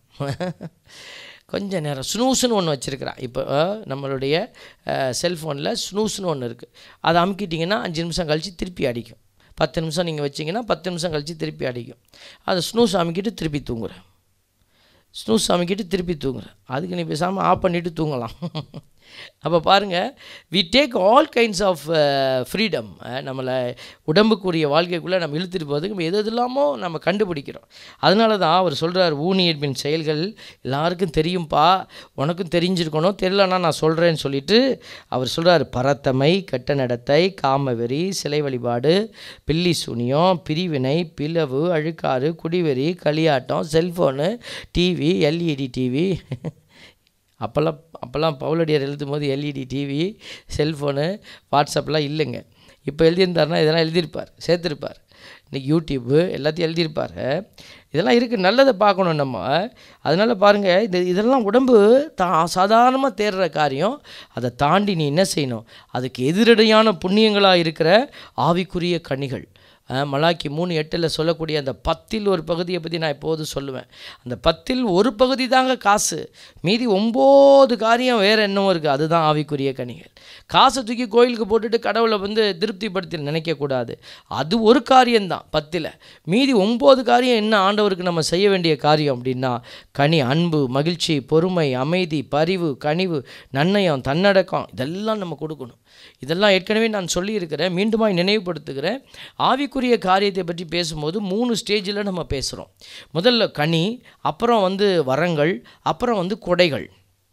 கொஞ்சம் நேரம் ஸ்னூஸ்னு ஒன்று வச்சுருக்கிறான். இப்போ நம்மளுடைய செல்ஃபோனில் ஸ்னூஸ்னு ஒன்று இருக்குது, அதை அமுக்கிட்டிங்கன்னா அஞ்சு நிமிஷம் கழித்து திருப்பி அடிக்கும். பத்து நிமிஷம் நீங்கள் வச்சிங்கன்னா பத்து நிமிஷம் கழித்து திருப்பி அடிக்கும். அதை ஸ்னூஸ் அமுக்கிட்டு திருப்பி தூங்குறேன், ஸ்னூஸ் அமுக்கிட்டு திருப்பி தூங்குறேன். அதுக்கு நீ பேசாமல் ஆஃப் பண்ணிவிட்டு தூங்கலாம். அப்போ பாருங்கள், we take all kinds of freedom. நம்மளை உடம்புக்குரிய வாழ்க்கைக்குள்ளே நம்ம இழுத்துட்டு போகிறதுக்கு நம்ம எது இல்லாமோ நம்ம கண்டுபிடிக்கிறோம். அதனால தான் அவர் சொல்கிறார், ஊனியர்பின் செயல்கள் எல்லாருக்கும் தெரியும்ப்பா, உனக்கும் தெரிஞ்சிருக்கணும், தெரியலன்னா நான் சொல்கிறேன்னு சொல்லிட்டு அவர் சொல்கிறார், பரத்தமை, கெட்ட நடத்தை, காமவெறி, சிலை வழிபாடு, பில்லி சூனியம், பிரிவினை, பிளவு, அழுக்காறு, குடிவெறி, களியாட்டம், செல்ஃபோனு, டிவி, எல்இடி டிவி. அப்போல்லாம் அப்போல்லாம் பவுலடியார் எழுதும் போது எல்இடி டிவி, செல்ஃபோனு, வாட்ஸ்அப்லாம் இல்லைங்க. இப்போ எழுதியிருந்தாருன்னா இதெல்லாம் எழுதியிருப்பார், சேர்த்துருப்பார். இன்றைக்கி யூடியூப்பு எல்லாத்தையும் எழுதியிருப்பார். இதெல்லாம் இருக்குது, நல்லதை பார்க்கணும் நம்ம. அதனால் பாருங்கள், இந்த இதெல்லாம் உடம்பு தா சாதாரணமாக தேடுற காரியம். அதை தாண்டி நீ என்ன செய்யணும், அதுக்கு எதிரடையான புண்ணியங்களாக இருக்கிற ஆவிக்குரிய கனிகள். மலாக்கி மூணு எட்டில் சொல்லக்கூடிய அந்த பத்தில் ஒரு பகுதியை பற்றி நான் எப்போதும் சொல்லுவேன். அந்த பத்தில் ஒரு பகுதி தாங்க காசு, மீதி ஒம்பது காரியம் வேறு என்னவோ இருக்குது, அதுதான் ஆவிக்குரிய கனிகள். காசை தூக்கி கோயிலுக்கு போட்டுட்டு கடவுளை வந்து திருப்திப்படுத்தி நினைக்கக்கூடாது. அது ஒரு காரியம்தான் பத்தில். மீதி ஒம்பது காரியம் என்ன ஆண்டவருக்கு நம்ம செய்ய வேண்டிய காரியம் அப்படின்னா, கனி, அன்பு, மகிழ்ச்சி, பொறுமை, அமைதி, பரிவு, கனிவு, நன்னயம், தன்னடக்கம், இதெல்லாம் நம்ம கொடுக்கணும். இதெல்லாம் ஏற்கனவே நான் சொல்லியிருக்கிறேன், மீண்டுமாய் நினைவுபடுத்துகிறேன். ஆவிக்குரிய காரியத்தை பற்றி பேசும்போது மூணு ஸ்டேஜில் நம்ம பேசுகிறோம். முதல்ல கனி, அப்புறம் வந்து வரங்கள், அப்புறம் வந்து கொடைகள்.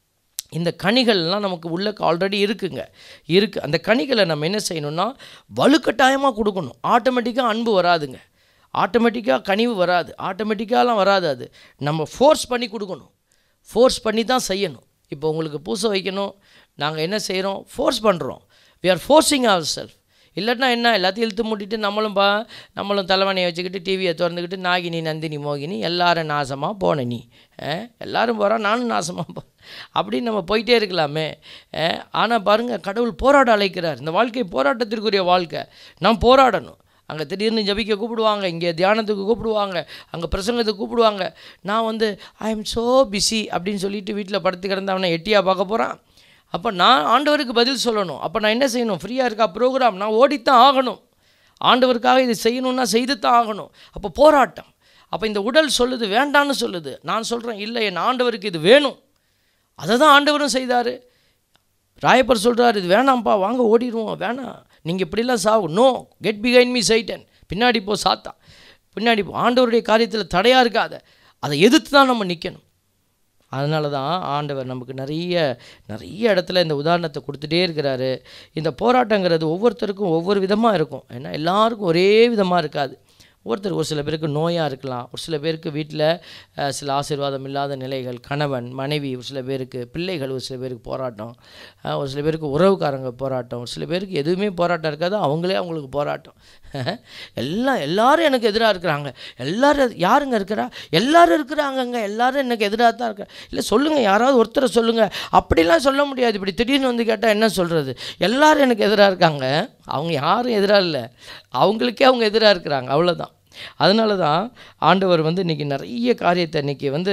இந்த கனிகள்லாம் நமக்கு உள்ள ஆல்ரெடி இருக்குங்க இருக்குது. அந்த கனிகளை நம்ம என்ன செய்யணும்னா வலுக்கட்டாயமாக கொடுக்கணும். ஆட்டோமேட்டிக்காக அன்பு வராதுங்க, ஆட்டோமேட்டிக்காக கனிவு வராது, ஆட்டோமேட்டிக்காலாம் வராது. அது நம்ம ஃபோர்ஸ் பண்ணி கொடுக்கணும், ஃபோர்ஸ் பண்ணி தான் செய்யணும். இப்போ உங்களுக்கு பூசை வைக்கணும், நாங்கள் என்ன செய்கிறோம், ஃபோர்ஸ் பண்ணுறோம். We are forcing our self. இல்லைன்னா என்ன, எல்லாத்தையும் இழுத்து மூட்டிட்டு நம்மளும் பா நம்மளும் தலைவனையை வச்சுக்கிட்டு டிவியை திறந்துக்கிட்டு நாகினி, நந்தினி, மோகினி, எல்லாரும் நாசமாக போன நீ, எல்லோரும் போகிறோம் நானும் நாசமாக போ அப்படின்னு நம்ம போயிட்டே இருக்கலாமே. ஆனால் பாருங்கள், கடவுள் போராட அழைக்கிறார். இந்த வாழ்க்கை போராட்டத்திற்குரிய வாழ்க்கை. நாம் போராடணும். அங்கே திடீர்னு ஜபிக்க கூப்பிடுவாங்க, இங்கே தியானத்துக்கு கூப்பிடுவாங்க, அங்கே பிரசங்கத்துக்கு கூப்பிடுவாங்க. நான் வந்து ஐ எம் ஸோ பிஸி அப்படின்னு சொல்லிட்டு வீட்டில் படுத்து கிடந்து அவனை எட்டியாக பார்க்க போகிறான். அப்போ நான் ஆண்டவருக்கு பதில் சொல்லணும். அப்போ நான் என்ன செய்யணும், ஃப்ரீயாக இருக்கா ப்ரோக்ராம், நான் ஓடித்தான் ஆகணும். ஆண்டவருக்காக இது செய்யணுன்னா செய்து தான் ஆகணும். அப்போ போராட்டம். அப்போ இந்த உடல் சொல்லுது வேண்டான்னு சொல்லுது, நான் சொல்கிறேன் இல்லை, என் ஆண்டவருக்கு இது வேணும். அதை தான் ஆண்டவரும் செய்தார். ராயப்பர் சொல்கிறார், இது வேணாம்ப்பா, வாங்க ஓடிடுவோம், வேணாம், நீங்கள் இப்படிலாம் சாகும், no, get behind me Satan, பின்னாடி போ சாத்தான், பின்னாடி போ. ஆண்டவருடைய காரியத்தில் தடையாக இருக்காத, அதை எதிர்த்து தான் நம்ம நிற்கணும். அதனால தான் ஆண்டவர் நமக்கு நிறைய நிறைய இடத்துல இந்த உதாரணத்தை கொடுத்துட்டே இருக்கிறாரு. இந்த போராட்டங்கிறது ஒவ்வொருத்தருக்கும் ஒவ்வொரு விதமாக இருக்கும். ஏன்னா எல்லாருக்கும் ஒரே விதமாக இருக்காது. ஒருத்தர் ஒரு சில பேருக்கு நோயாக இருக்கலாம், ஒரு சில பேருக்கு வீட்டில் சில ஆசீர்வாதம் இல்லாத நிலைகள், கணவன் மனைவி, ஒரு சில பேருக்கு பிள்ளைகள், ஒரு சில பேருக்கு போராட்டம், ஒரு சில பேருக்கு உறவுக்காரங்க போராட்டம், ஒரு சில பேருக்கு எதுவுமே போராட்டம் இருக்காது, அவங்களே அவங்களுக்கு போராட்டம். எல்லாம் எல்லாரும் எனக்கு எதிராக இருக்கிறாங்க, எல்லோரும் யாருங்க இருக்கிறா, எல்லோரும் இருக்கிறாங்கங்க, எல்லோரும் எனக்கு எதிராக தான் இருக்கிற. இல்லை சொல்லுங்கள், யாராவது ஒருத்தரை சொல்லுங்கள். அப்படிலாம் சொல்ல முடியாது. இப்படி திடீர்னு வந்து கேட்டால் என்ன சொல்கிறது, எல்லோரும் எனக்கு எதிராக இருக்காங்க. அவங்க யாரும் எதிராக இல்லை, அவங்களுக்கே அவங்க எதிராக இருக்கிறாங்க, அவ்வளோதான். அதனால தான் ஆண்டவர் வந்து இன்றைக்கி நிறைய காரியத்தை இன்றைக்கி வந்து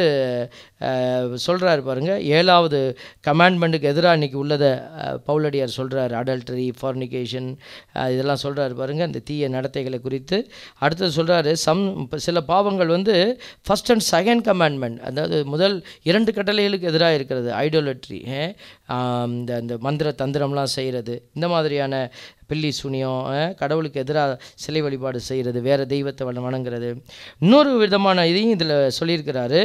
சொல்கிறாரு பாருங்கள். ஏழாவது கமாண்ட்மெண்ட்டுக்கு எதிராக இன்றைக்கி உள்ளதை பவுலடியார் சொல்கிறார். அடல்ட்ரி, ஃபார்னிகேஷன், இதெல்லாம் சொல்கிறாரு பாருங்கள், இந்த தீய நடத்தைகளை குறித்து. அடுத்தது சொல்கிறாரு, சம் சில பாவங்கள் வந்து ஃபஸ்ட் அண்ட் செகண்ட் கமாண்ட்மெண்ட், அதாவது முதல் இரண்டு கட்டளைகளுக்கு எதிராக இருக்கிறது. ஐடோலட்ரி, இந்த இந்த மந்திர தந்திரம்லாம் செய்கிறது, இந்த மாதிரியான பில்லி சூனியம், கடவுளுக்கு எதிராக சிலை வழிபாடு செய்கிறது, வேறு தெய்வத்தை வணங்குறது. இன்னொரு விதமான இதையும் இதில் சொல்லியிருக்கிறாரு,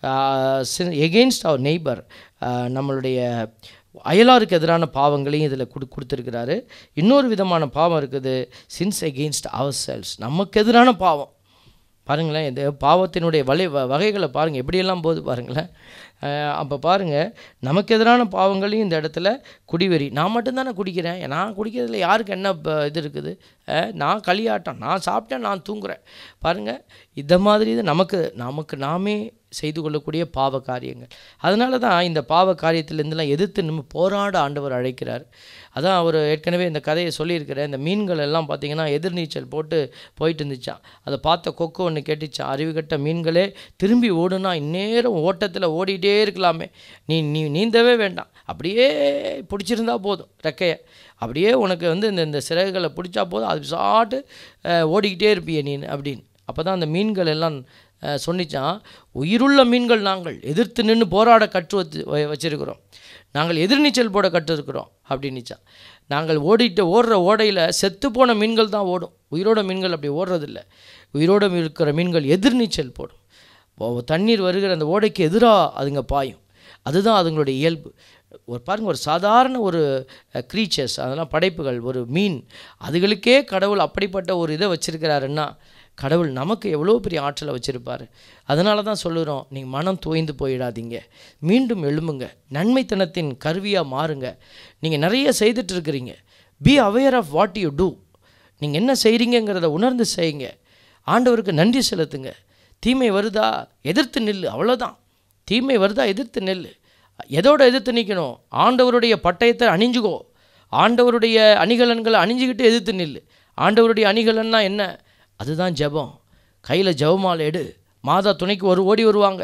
எகெயின்ஸ்ட் அவர் நெய்பர், நம்மளுடைய அயலாருக்கு எதிரான பாவங்களையும் இதில் கொடு கொடுத்துருக்கிறாரு. இன்னொரு விதமான பாவம் இருக்குது, சின்ஸ் எகெயின்ஸ்ட் அவர் செல்ஸ், நமக்கு எதிரான பாவம். பாருங்களேன், இந்த பாவத்தினுடைய வலை வகைகளை பாருங்கள், எப்படியெல்லாம் போகுது பாருங்களேன். அப்போ பாருங்கள், நமக்கு எதிரான பாவங்களையும் இந்த இடத்துல குடிவெறி. நான் மட்டும்தானே குடிக்கிறேன், நான் குடிக்கிறதுல யாருக்கு என்ன இது இருக்குது, நான் களியாட்டம், நான் சாப்பிட்டேன், நான் தூங்குறேன். பாருங்கள், இந்த மாதிரி இது நமக்கு நமக்கு நாமே செய்து கொள்ளக்கூடிய பாவ காரியங்கள். அதனால தான் இந்த பாவ காரியத்திலேருந்துலாம் எதிர்த்து நம்ம போராட ஆண்டவர் அழைக்கிறார். அதான் அவர் ஏற்கனவே இந்த கதையை சொல்லியிருக்கிறேன். இந்த மீன்கள் எல்லாம் பார்த்திங்கன்னா எதிர்நீச்சல் போட்டு போயிட்டு இருந்துச்சான். அதை பார்த்த கொக்கு ஒன்று கேட்டுச்சான், அறிவுகட்ட மீன்களே, திரும்பி ஓடுனா இந்நேரம் ஓட்டத்தில் ஓடிட்டே இருக்கலாமே, நீ நீ நீந்தவே வேண்டாம், அப்படியே பிடிச்சிருந்தா போதும் ரெக்கையை, அப்படியே உனக்கு வந்து இந்த இந்த சிறகுகளை பிடிச்சா போதும், அது சாட்டு ஓடிக்கிட்டே இருப்பிய நீ அப்படின்னு. அப்போ தான் அந்த மீன்கள் எல்லாம் சொன்னிச்சான், உயிருள்ள மீன்கள் நாங்கள், எதிர்த்து நின்று போராட கற்று வச்சு வச்சுருக்கிறோம், நாங்கள் எதிர்நீச்சல் போட கற்றுருக்குறோம் அப்படின்னுச்சான். நாங்கள் ஓடிட்டு ஓடுற ஓடையில் செத்து போன மீன்கள் தான் ஓடும், உயிரோட மீன்கள் அப்படி ஓடுறதில்லை. உயிரோடு இருக்கிற மீன்கள் எதிர்நீச்சல் போடும். தண்ணீர் வருகிற அந்த ஓடைக்கு எதிராக அதுங்க பாயும், அதுதான் அதுங்களுடைய இயல்பு. ஒரு பாருங்கள், ஒரு சாதாரண ஒரு க்ரீச்சர்ஸ், அதெல்லாம் படைப்புகள், ஒரு மீன், அதுகளுக்கே கடவுள் அப்படிப்பட்ட ஒரு இதை வச்சுருக்கிறாருன்னா கடவுள் நமக்கு எவ்வளோ பெரிய ஆற்றலை வச்சுருப்பார். அதனால தான் சொல்லுகிறோம், நீங்கள் மனம் தோய்ந்து போயிடாதீங்க, மீண்டும் எழும்புங்க, நன்மைத்தனத்தின் கருவியாக மாறுங்க. நீங்கள் நிறைய செய்துட்ருக்கிறீங்க, be aware of what you do. நீங்கள் என்ன செய்கிறீங்கிறத உணர்ந்து செய்யுங்க, ஆண்டவருக்கு நன்றி செலுத்துங்க. தீமை வருதா, எதிர்த்து நில்லு, அவ்வளோதான். தீமை வருதா, எதிர்த்து நில்லு. எதோட எதிர்த்து நிற்கணும், ஆண்டவருடைய பட்டயத்தை அணிஞ்சுக்கோ, ஆண்டவருடைய அணிகலன்களை அணிஞ்சிக்கிட்டு எதிர்த்து நில்லு. ஆண்டவருடைய அணிகலன்னா என்ன, அதுதான் ஜெபம். கையில் ஜெபமாலை எடு, மாதா துணைக்கு ஒரு ஓடி வருவாங்க,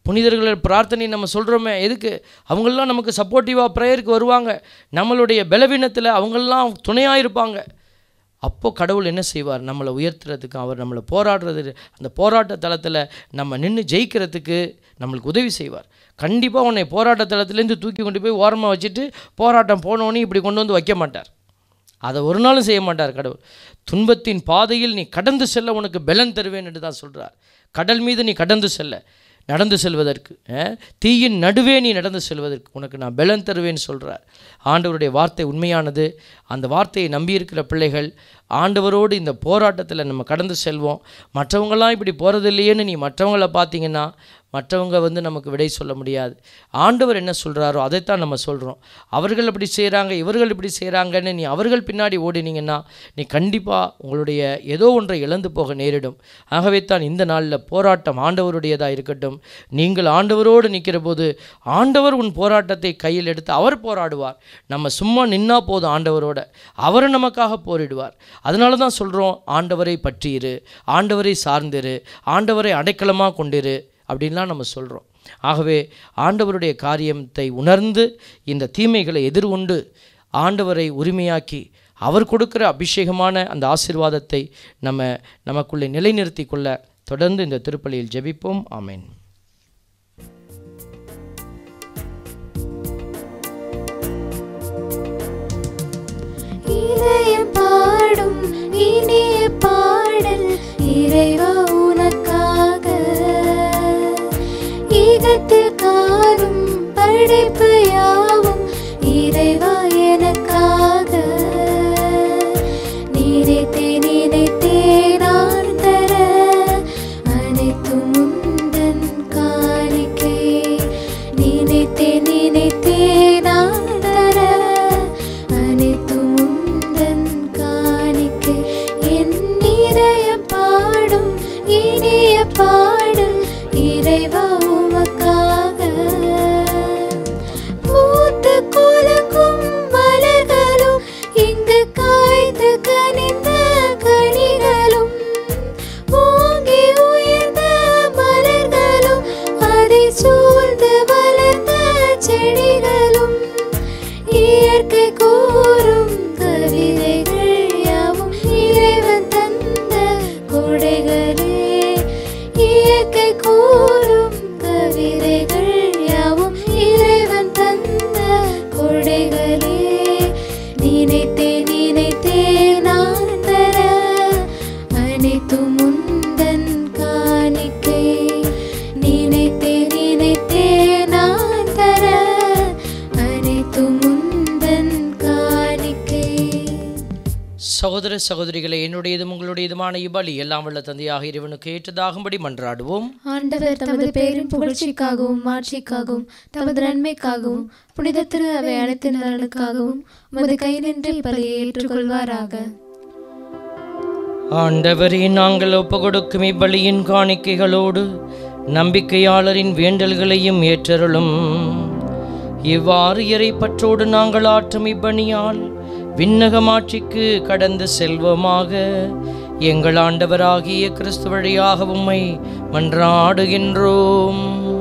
புனிதர்கள் பிரார்த்தனை நம்ம சொல்கிறோமே, எதுக்கு? அவங்களெலாம் நமக்கு சப்போர்ட்டிவாக ப்ரேயருக்கு வருவாங்க. நம்மளுடைய பலவீனத்தில் அவங்களெலாம் துணையாக இருப்பாங்க. அப்போது கடவுள் என்ன செய்வார்? நம்மளை உயர்த்துறதுக்கு, அவர் நம்மளை போராடுறது, அந்த போராட்ட தளத்தில் நம்ம நின்று ஜெயிக்கிறதுக்கு நம்மளுக்கு உதவி செய்வார். கண்டிப்பாக உன்னை போராட்ட தளத்துலேருந்து தூக்கி கொண்டு போய் ஓரமாக வச்சுட்டு போராட்டம் போனோன்னே இப்படி கொண்டு வந்து வைக்க மாட்டார். அதை ஒரு நாளும் செய்ய மாட்டார் கடவுள். துன்பத்தின் பாதையில் நீ கடந்து செல்ல உனக்கு பலன் தருவேன் என்று தான் சொல்கிறார். கடல் மீது நீ கடந்து செல்ல, நடந்து செல்வதற்கு, தீயின் நடுவே நீ நடந்து செல்வதற்கு உனக்கு நான் பலன் தருவேன்னு சொல்கிறார். ஆண்டவருடைய வார்த்தை உண்மையானது. அந்த வார்த்தையை நம்பியிருக்கிற பிள்ளைகள் ஆண்டவரோடு இந்த போராட்டத்தில் நம்ம கடந்து செல்வோம். மற்றவங்களாம் இப்படி போகிறது இல்லையேன்னு நீ மற்றவங்கள பார்த்தீங்கன்னா மற்றவங்க வந்து நமக்கு விடை சொல்ல முடியாது. ஆண்டவர் என்ன சொல்கிறாரோ அதைத்தான் நம்ம சொல்கிறோம். அவர்கள் அப்படி செய்கிறாங்க, இவர்கள் இப்படி செய்கிறாங்கன்னு நீ அவர்கள் பின்னாடி ஓடினீங்கன்னா நீ கண்டிப்பாக உங்களுடைய ஏதோ ஒன்றை இழந்து போக நேரிடும். ஆகவே தான் இந்த நாளில் போராட்டம் ஆண்டவருடையதாக இருக்கட்டும். நீங்கள் ஆண்டவரோடு நிற்கிற போது ஆண்டவர் உன் போராட்டத்தை கையில் எடுத்து அவர் போராடுவார். நம்ம சும்மா நின்னா போதும், ஆண்டவரோட அவர் நமக்காக போரிடுவார். அதனால தான் சொல்கிறோம், ஆண்டவரை பற்றியிரு, ஆண்டவரை சார்ந்திரு, ஆண்டவரை அடைக்கலமாக கொண்டிரு அப்படின்லாம் நம்ம சொல்கிறோம். ஆகவே ஆண்டவருடைய காரியத்தை உணர்ந்து இந்த தீமைகளை எதிர்கொண்டு ஆண்டவரை உரிமையாக்கி அவர் கொடுக்குற அபிஷேகமான அந்த ஆசீர்வாதத்தை நம்ம நமக்குள்ளே நிலைநிறுத்தி கொள்ள தொடர்ந்து இந்த திருப்பலியில் ஜெபிப்போம். ஆமென். இதயம் பாடும் இனிய பாடல் இறைவா உனக்காக, ஈகத்தில் காணும் படைப்பு யாவும் இறைவா எனக்காக. நினைத்தே நினைத்தே நான் தர அனைத்தும் உந்தன் காணிக்கை. நினைத்தே நினைத்தே நான் தர அனைத்தும் உந்தன் காணிக்கை. என் இதயம் பாடும் இனிய பாடல் இறைவா உமக்காக. பூத்து குலுங்கும் மலர்களும் இங்கு காய்ந்து கனிந்த கனிகளும், ஓங்கி உயர்ந்த மலர்களும் அதை சூழ்ந்து வளர்ந்த செடிகளும், இயற்கை கூறும் கவிதைகள் யாவும் இறைவன் தந்த கொடைகளே. இயற்கை கூறும் கவிதைகள் யாவும் இறைவன் தந்த கொடைகளே. நினைத்தே நினைத்தே நான் தர அனைத்தும் உந்தன் காணிக்கை. நினைத்தே நினைத்தே நான் தர அனைத்தும் உந்தன் காணிக்கை. சகோதர சகோதரிகளை, என்னுடையதும் உங்களுடையதுமான இபலி எல்லாம் வல்ல தந்தையாக இறைவனுக்கு ஏற்றதாகும்படி மன்றாடுவோம். ஆண்டவர் தமது பேரின் புகழ்ச்சிக்காகவும் மாட்சிக்காகவும் தமது நன்மைக்காகவும் புனித திரு அவை அனைத்து நலனுக்காகவும் உமது கை நின்று பலியை ஏற்றுக்கொள்வாராக. ஆண்டவரே, நாங்கள் ஒப்பு கொடுக்கும் இப்பலியின் காணிக்கைகளோடு நம்பிக்கையாளரின் வேண்டல்களையும் ஏற்றருளும். இவ்வாறு இறைப்பற்றோடு நாங்கள் ஆற்றும் இப்பணியால் விண்ணகமாட்சிக்கு கடந்து செல்வோமாக. எங்கள் ஆண்டவராகிய கிறிஸ்து வழியாக உம்மை மன்றாடுகின்றோம்.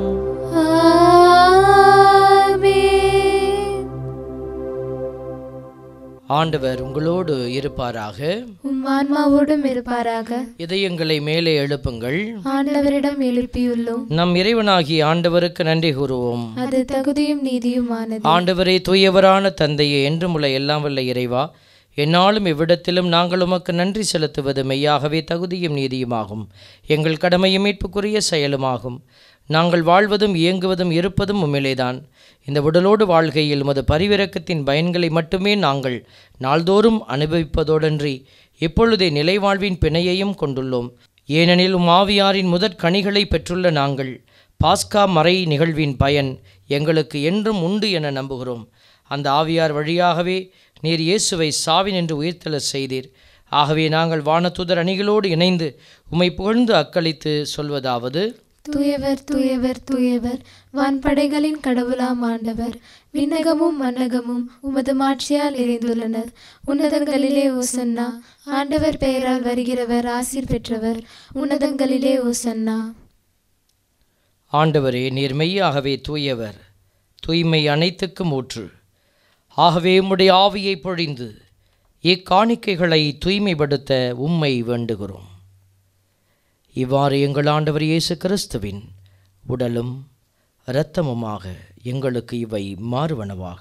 ஆண்டவர் உங்களோடு இருப்பாராக, உம் ஆன்மாவோடும் இருப்பாராக. இதயங்களை மேலே எழுப்புங்கள். ஆண்டவரிடம் எழுப்பியுள்ளோம். நம் இறைவனாகிய ஆண்டவருக்கு நன்றி கூறுவோம். அது தகுதியும் நீதியுமானது. ஆண்டவரே, தூயவரான தந்தையே, என்றும் உள்ள எல்லாம் வல்ல இறைவா, என்னாலும் இவ்விடத்திலும் நாங்கள் உமக்கு நன்றி செலுத்துவது மெய்யாகவே தகுதியும் நீதியுமாகும், எங்கள் கடமையும் மீட்புக்குரிய செயலுமாகும். நாங்கள் வாழ்வதும் இயங்குவதும் இருப்பதும் உம்மிலேதான். இந்த உடலோடு வாழ்கையில் உமது பரிவிரக்கத்தின் பயன்களை மட்டுமே நாங்கள் நாள்தோறும் அனுபவிப்பதோடன்றி இப்பொழுதே நிலைவாழ்வின் பிணையையும் கொண்டுள்ளோம். ஏனெனில் உம் ஆவியாரின் முதற் கனிகளை பெற்றுள்ள நாங்கள் பாஸ்கா மறை நிகழ்வின் பயன் எங்களுக்கு என்றும் உண்டு என நம்புகிறோம். அந்த ஆவியார் வழியாகவே நீர் இயேசுவை சாவினின்று உயிர்த்தெழ செய்தீர். ஆகவே நாங்கள் வானதூதர் அணிகளோடு இணைந்து உம்மை புகழ்ந்து அக்களித்து சொல்வதாவது: தூயவர் தூயவர் தூயவர், வான்படைகளின் கடவுளாம் ஆண்டவர். விண்ணகமும் மன்னகமும் உமது மாட்சியால் நிறைந்துள்ளனர். உன்னதங்களிலே ஓசன்னா. ஆண்டவர் பெயரால் வருகிறவர் ஆசீர் பெற்றவர். உன்னதங்களிலே ஓசன்னா. ஆண்டவரே, நீர் மெய்யாகவே தூயவர், தூய்மை அனைத்துக்கும் ஊற்று. ஆகவே உம்முடைய ஆவியை பொழிந்து இக்காணிக்கைகளை தூய்மைப்படுத்த உம்மை வேண்டுகிறோம். இவ்வாறு எங்கள் ஆண்டவர் இயேசு கிறிஸ்துவின் உடலும் இரத்தமுமாக எங்களுக்கு இவை மாறுவனவாக.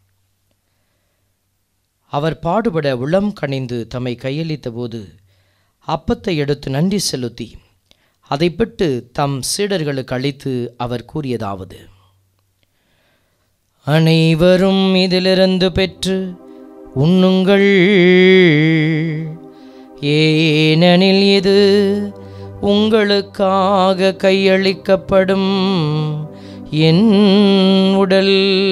அவர் பாடுபட உளம் கனிந்து தம்மை கையளித்த போது அப்பத்தை எடுத்து நன்றி செலுத்தி அதை பிட்டு தம் சீடர்களுக்கு அளித்து அவர் கூறியதாவது: அனைவரும் இதிலிருந்து பெற்று உண்ணுங்கள், ஏனெனில் இது உங்களுக்காக கையளிக்கப்படும் என் உடல்.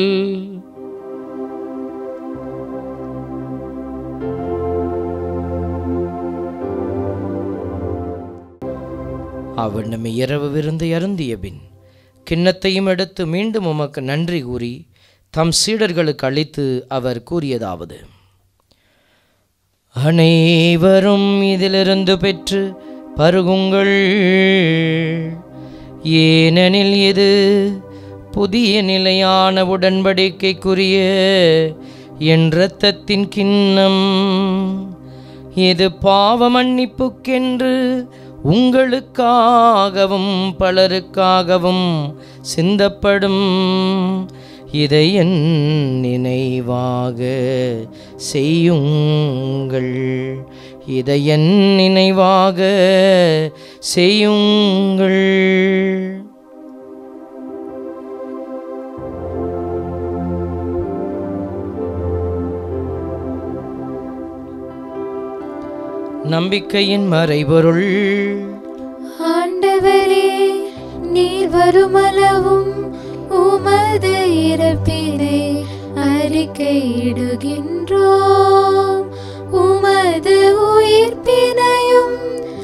அவ்வண்ணமே இரவு விருந்து அருந்திய பின் கிண்ணத்தையும் எடுத்து மீண்டும் உமக்கு நன்றி கூறி தம் சீடர்களுக்கு அளித்து அவர் கூறியதாவது: அனைவரும் இதிலிருந்து பெற்று பருகுங்கள், ஏனெனில் இது புதிய நிலையான உடன்படிக்கைக்குரிய என் இரத்தத்தின் கிண்ணம். இது பாவ மன்னிப்புக்கென்று உங்களுக்காகவும் பலருக்காகவும் சிந்தப்படும். இதை என் நினைவாக செய்யுங்கள், இதை என் நினைவாக செய்யுங்கள். நம்பிக்கையின் மறைபொருள். ஆண்டவரே, நீர் வருமளவும் உமது இறப்பினை அறிக்கையிடுகின்றோம், உமது உயிர்ப்பினையும்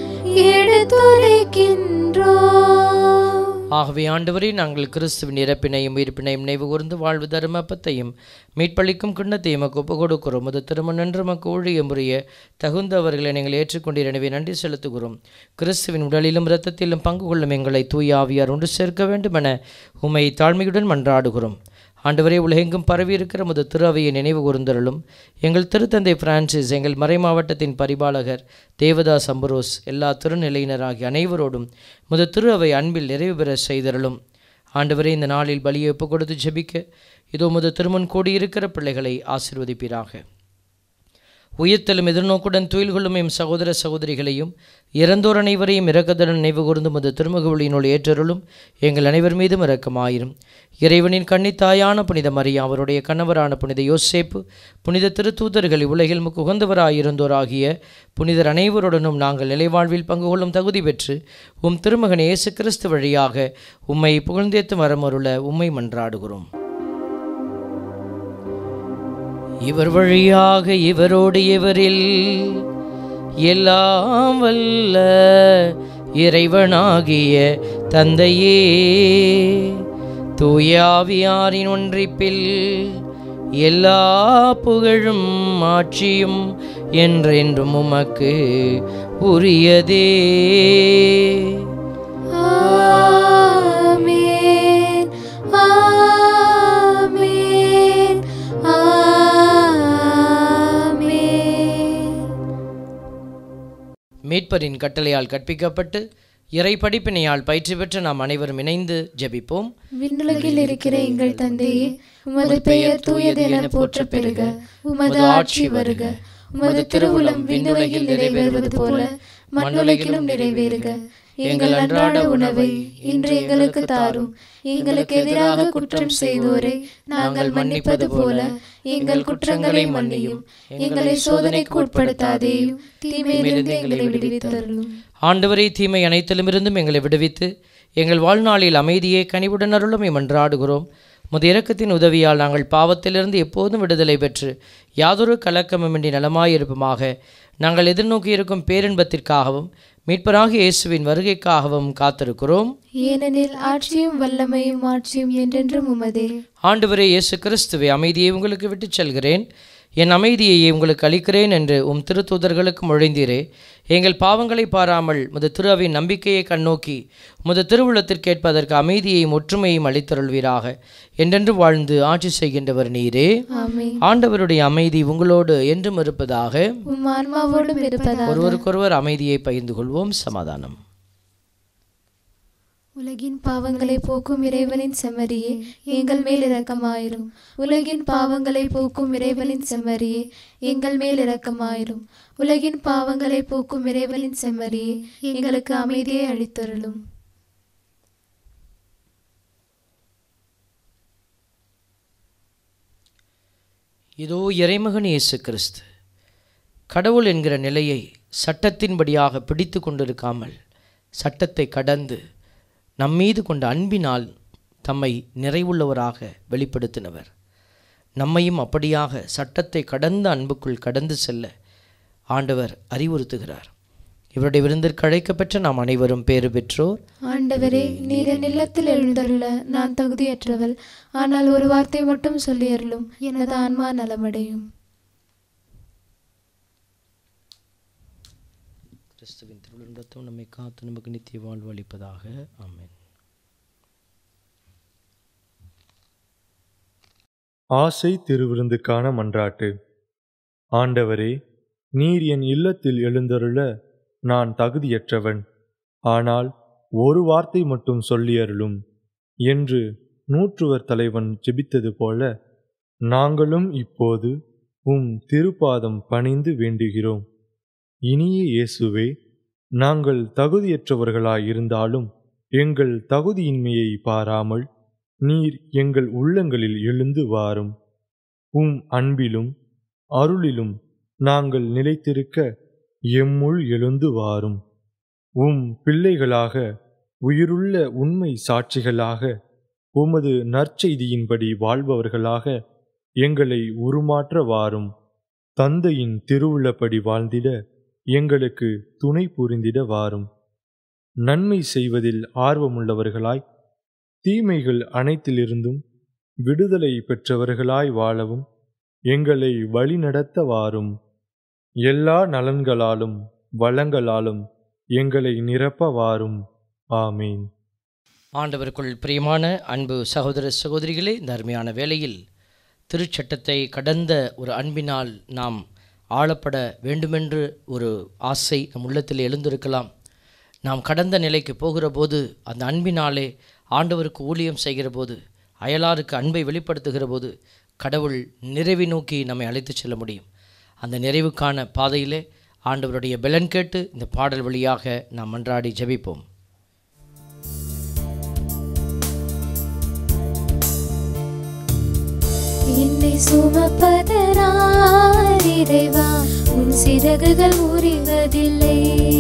எடுத்துரைக்கின்றோம். ஆகவே ஆண்டவரே, நாங்கள் கிறிஸ்துவின் இறப்பினையும் உயிர்ப்பினையும் நினைவு கூர்ந்து வாழ்வு தரும் அப்பத்தையும் மீட்பளிக்கும் கிண்ணத்தையும் ஒப்பு கொடுக்கிறோம். அது திருமண் என்று மக்கு ஊழியம் புரிய தகுந்தவர்களை நீங்கள் ஏற்றுக்கொண்டீர். எனவே நன்றி செலுத்துகிறோம். கிறிஸ்துவின் உடலிலும் இரத்தத்திலும் பங்கு கொள்ளும் எங்களை தூய ஆவியார் ஒன்று சேர்க்க வேண்டும் என உம்மை தாழ்மையுடன் மன்றாடுகிறோம். ஆண்டவரே, உலகெங்கும் பரவி இருக்கிற முது திரு அவையை நினைவு கூர்ந்தருளும். எங்கள் திருத்தந்தை பிரான்சிஸ், எங்கள் மறை மாவட்டத்தின் பரிபாலகர் தேவதாஸ் அம்பரோஸ், எல்லா திருநிலையினராகிய அனைவரோடும் முது திரு அவை அன்பில் நிறைவு பெற செய்தருளும். ஆண்டவரே, இந்த நாளில் பலியை ஒப்புக் கொடுத்து ஜெபிக்க இதோ முது திருமண் கூடியிருக்கிற பிள்ளைகளை ஆசீர்வதிப்பீராக. உயிர்த்தலும் எதிர்நோக்குடன் துயில் கொள்ளும் எம் சகோதர சகோதரிகளையும் இறந்தோர் அனைவரையும் இரக்கத்துடன் நினைவு கூர்ந்து முது திருமுகவழியினுள் ஏற்றருளும். எங்கள் அனைவர் மீதும் இரக்கமாயிரும். இறைவனின் கன்னித்தாயான புனித மரியா, அவருடைய கணவரான புனித யோசேப்பு, புனித திருத்தூதர்கள், உலகில் முக்கு உகந்தவராயிருந்தோராகிய புனிதர் அனைவருடனும் நாங்கள் நிலைவாழ்வில் பங்கு கொள்ளும் தகுதி பெற்று உம் திருமகன் இயேசு கிறிஸ்து வழியாக உம்மை புகழ்ந்தேத்து வரமருள உம்மை மன்றாடுகிறோம். இவர் வழியாக இவரோடு இவரில் எல்லாம் வல்ல இறைவனாகிய தந்தையே, தூய ஆவியாரின் ஒன்றிப்பில் எல்லா புகழும் ஆட்சியும் என்றென்றும் உமக்கு உரியதே. ஆமென், ஆமென், ஆமென். மீட்பரின் கட்டளையால் கற்பிக்கப்பட்டு இறை படிப்பினையால் பயிற்சி பெற்று நாம் அனைவரும் இணைந்து ஜெபிப்போம். விண்ணுலகில் இருக்கிற எங்கள் தந்தையே, உமது பெயர் தூயது என போற்ற பெறுக. உமது ஆட்சி வருக. உமது திருவுளம் விண்ணுலகில் நிறைவேறுவது போல மண்ணுலகிலும் நிறைவேறுக. எங்கள் அன்றாட உணவை இன்று எங்களுக்கு தாரும். எங்களுக்கு எதிராக குற்றம் செய்தோரை நாங்கள் மன்னிப்பது போல எங்கள் குற்றங்களை மன்னியும். எங்களை சோதனைக்கு உட்படுத்தாதேயும், தீமையிலிருந்து எங்களை விடுவித்தருளும். ஆண்டவரே, தீமை அனைத்திலுமிருந்தும் எங்களை விடுவித்து எங்கள் வாழ்நாளில் அமைதியை கனிவுடன் அருளும் மன்றாடுகிறோம். முது இரக்கத்தின் உதவியால் நாங்கள் பாவத்திலிருந்து எப்போதும் விடுதலை பெற்று யாதொரு கலக்கமுமின்றி நலமாயிருப்போமாக. நாங்கள் எதிர்நோக்கி இருக்கும் பேரின்பத்திற்காகவும் மீட்பராகிய இயேசுவின் வருகைக்காகவும் காத்திருக்கிறோம். ஏனெனில் ஆட்சியும் வல்லமையும் ஆட்சியும் என்றென்றும் உமதே. ஆண்டவரே இயேசு கிறிஸ்துவே, அமைதியை உங்களுக்கு விட்டுச் செல்கிறேன், என் அமைதியை உங்களுக்கு அளிக்கிறேன் என்று உம் திருத்தூதர்களுக்கு மொழிந்தீரே. எங்கள் பாவங்களை பாராமல் முது திரு அவையின் நம்பிக்கையை கண்ணோக்கி முது திருவுள்ளத்திற்கேற்பதற்கு அமைதியையும் ஒற்றுமையையும் அளித்தருள்வீராக. என்றென்று வாழ்ந்து ஆட்சி செய்கின்றவர் நீரே. ஆண்டவருடைய அமைதி உங்களோடு என்றும் இருப்பதாக. உம் ஆன்மாவோடும் இருப்பதாக. ஒருவருக்கொருவர் அமைதியை பகிர்ந்து கொள்வோம். சமாதானம். உலகின் பாவங்களை போக்கும் இறைவனின் செம்மறியே, எங்கள் மேல் இரக்கமாயிரும். உலகின் பாவங்களை போக்கும் இறைவனின் செம்மறியே, எங்கள் மேல் இரக்கமாயிரும். உலகின் பாவங்களை போக்கும் இறைவனின் செம்மறியே, எங்களுக்கு அமைதியை அளித்தருளும். இதோ இறைமகன் இயேசு கிறிஸ்து கடவுள் என்கிற நிலையை சட்டத்தின்படியாக பிடித்து கொண்டிருக்காமல் சட்டத்தை கடந்து நம்மீது கொண்ட அன்பினால் தம்மை நிறைவுள்ளவராக வெளிப்படுத்தினவர். நம்மையும் அப்படியாக சட்டத்தை கடந்த அன்புக்குள் கடந்து செல்ல ஆண்டவர் அறிவுறுத்துகிறார். இவருடைய விருந்திற்கு அழைக்கப்பெற்ற நாம் அனைவரும் பேறு பெற்றோர். ஆண்டவரே, நீர் என் இல்லத்தில் எழுந்தருள நான் தகுதியற்றவள். ஆனால் ஒரு வார்த்தை மட்டும் சொல்லியருளும், எனது ஆன்மா நலமடையும். கிறிஸ்துவின் திருவிழந்தத்தும் நம்மை காத்து நமக்கு நித்திய வாழ்வு அளிப்பதாக. ஆமென். ஆசை திருவிருந்துக்கான மன்றாட்டு. ஆண்டவரே, நீர் என் இல்லத்தில் எழுந்தருள நான் தகுதியற்றவன். ஆனால் ஒரு வார்த்தை மட்டும் சொல்லியருளும் என்று நூற்றுவர் தலைவன் ஜெபித்தது போல நாங்களும் இப்போது உம் திருப்பாதம் பணிந்து வேண்டுகிறோம். இனிய இயேசுவே, நாங்கள் தகுதியற்றவர்களாயிருந்தாலும் எங்கள் தகுதியின்மையை பாராமல் நீர் எங்கள் உள்ளங்களில் எழுந்து வாரும். உம் அன்பிலும் அருளிலும் நாங்கள் நிலைத்திருக்க எம்முள் எழுந்து வாரும். உம் பிள்ளைகளாக உயிருள்ள உண்மை சாட்சிகளாக உமது நற்செய்தியின்படி வாழ்பவர்களாக எங்களை உருமாற்ற வாரும். தந்தையின் திருவுள்ளப்படி வாழ்ந்திட எங்களுக்கு துணை புரிந்திட வாரும். நன்மை செய்வதில் ஆர்வமுள்ளவர்களாய் தீமைகள் அனைத்திலிருந்தும் விடுதலை பெற்றவர்களாய் வாழவும் எங்களை வழிநடத்த வாரும். எல்லா நலன்களாலும் வளங்களாலும் எங்களை நிரப்ப வாரும். ஆமீன். ஆண்டவருக்குள் பிரியமான அன்பு சகோதர சகோதரிகளே, இந்த அருமையான வேளையில் திருச்சட்டத்தை கடந்த ஒரு அன்பினால் நாம் ஆளப்பட வேண்டுமென்று ஒரு ஆசை நம் உள்ளத்தில் எழுந்திருக்கலாம். நாம் கடந்த நிலைக்கு போகிற போது அந்த அன்பினாலே ஆண்டவருக்கு ஊழியம் செய்கிற போது, அயலாருக்கு அன்பை வெளிப்படுத்துகிற போது கடவுள் நிறைவை நோக்கி நம்மை அழைத்து செல்ல முடியும். அந்த நிறைவுக்கான பாதையிலே ஆண்டவருடைய பலன் கேட்டு இந்த பாடல் வழியாக நாம் மன்றாடி ஜெபிப்போம். என்னை சுமப்பதனார் இறைவா, உன் சிறகுகள் முறிவதில்லை.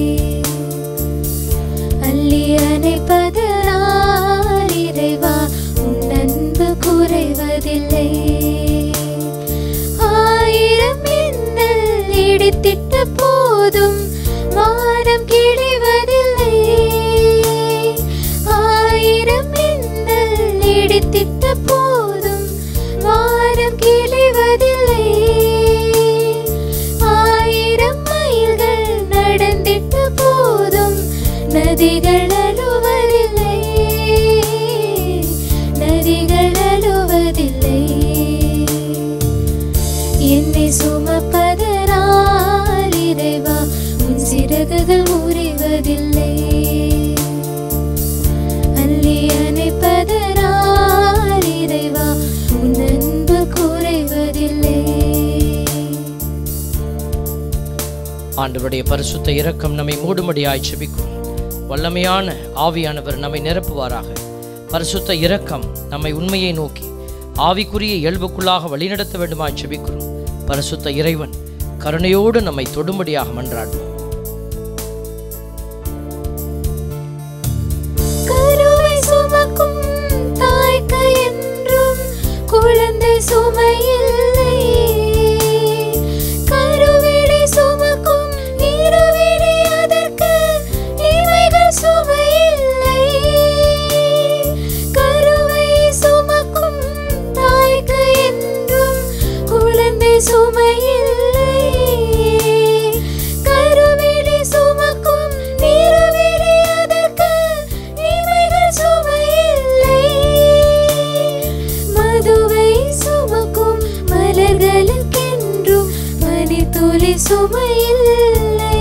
அள்ளி அணைப்பதனார் இறைவா, உன் அன்பு குறைவதில்லை. ஆயிரம் மின்னல் இடித்திட்ட போதும் வானம் கிழிவதில்லை. ஆயிரம் மின்னல் இடித்திட்ட போதும் வானம் கிழிவதில்லை. ஆயிரம் மைல்கள் நடந்திட்ட போதும் நதிகள் அழுவதில்லை. நதிகள் அழுவதில்லை. என்னை சுமப்பதனார் இறைவா, உன் சிறகுகள் முறிவதில்லை. அள்ளி அணைப்பதனார் இறைவா, உன் அன்பு குறைவதில்லை. ஆண்டவருடைய பரிசுத்த இரக்கம் நம்மை மூடும்படியாய் ஜெபிக்கும். வல்லமையான ஆவியானவர் நம்மை நிரப்புவாராக. பரிசுத்த இரக்கம் நம்மை உண்மையை நோக்கி ஆவிக்குரிய இயல்புக்குள்ளாக வழிநடத்த வேண்டுமாய் ஜெபிக்கிறோம். பரிசுத்த இறைவன் கருணையோடு நம்மை தொடும்படியாக மன்றாடுவோம். கருவை சுமக்கும் தாய்க்கு என்றும் குழந்தை சுமையில்லை. கருவிழி சுமக்கும் இருவிழி அதற்கு இவைகள் சுமையில்லை. கருவை சுமக்கும் தாய்க்கு என்றும் குழந்தை சுமை துளி சுமையில்லை.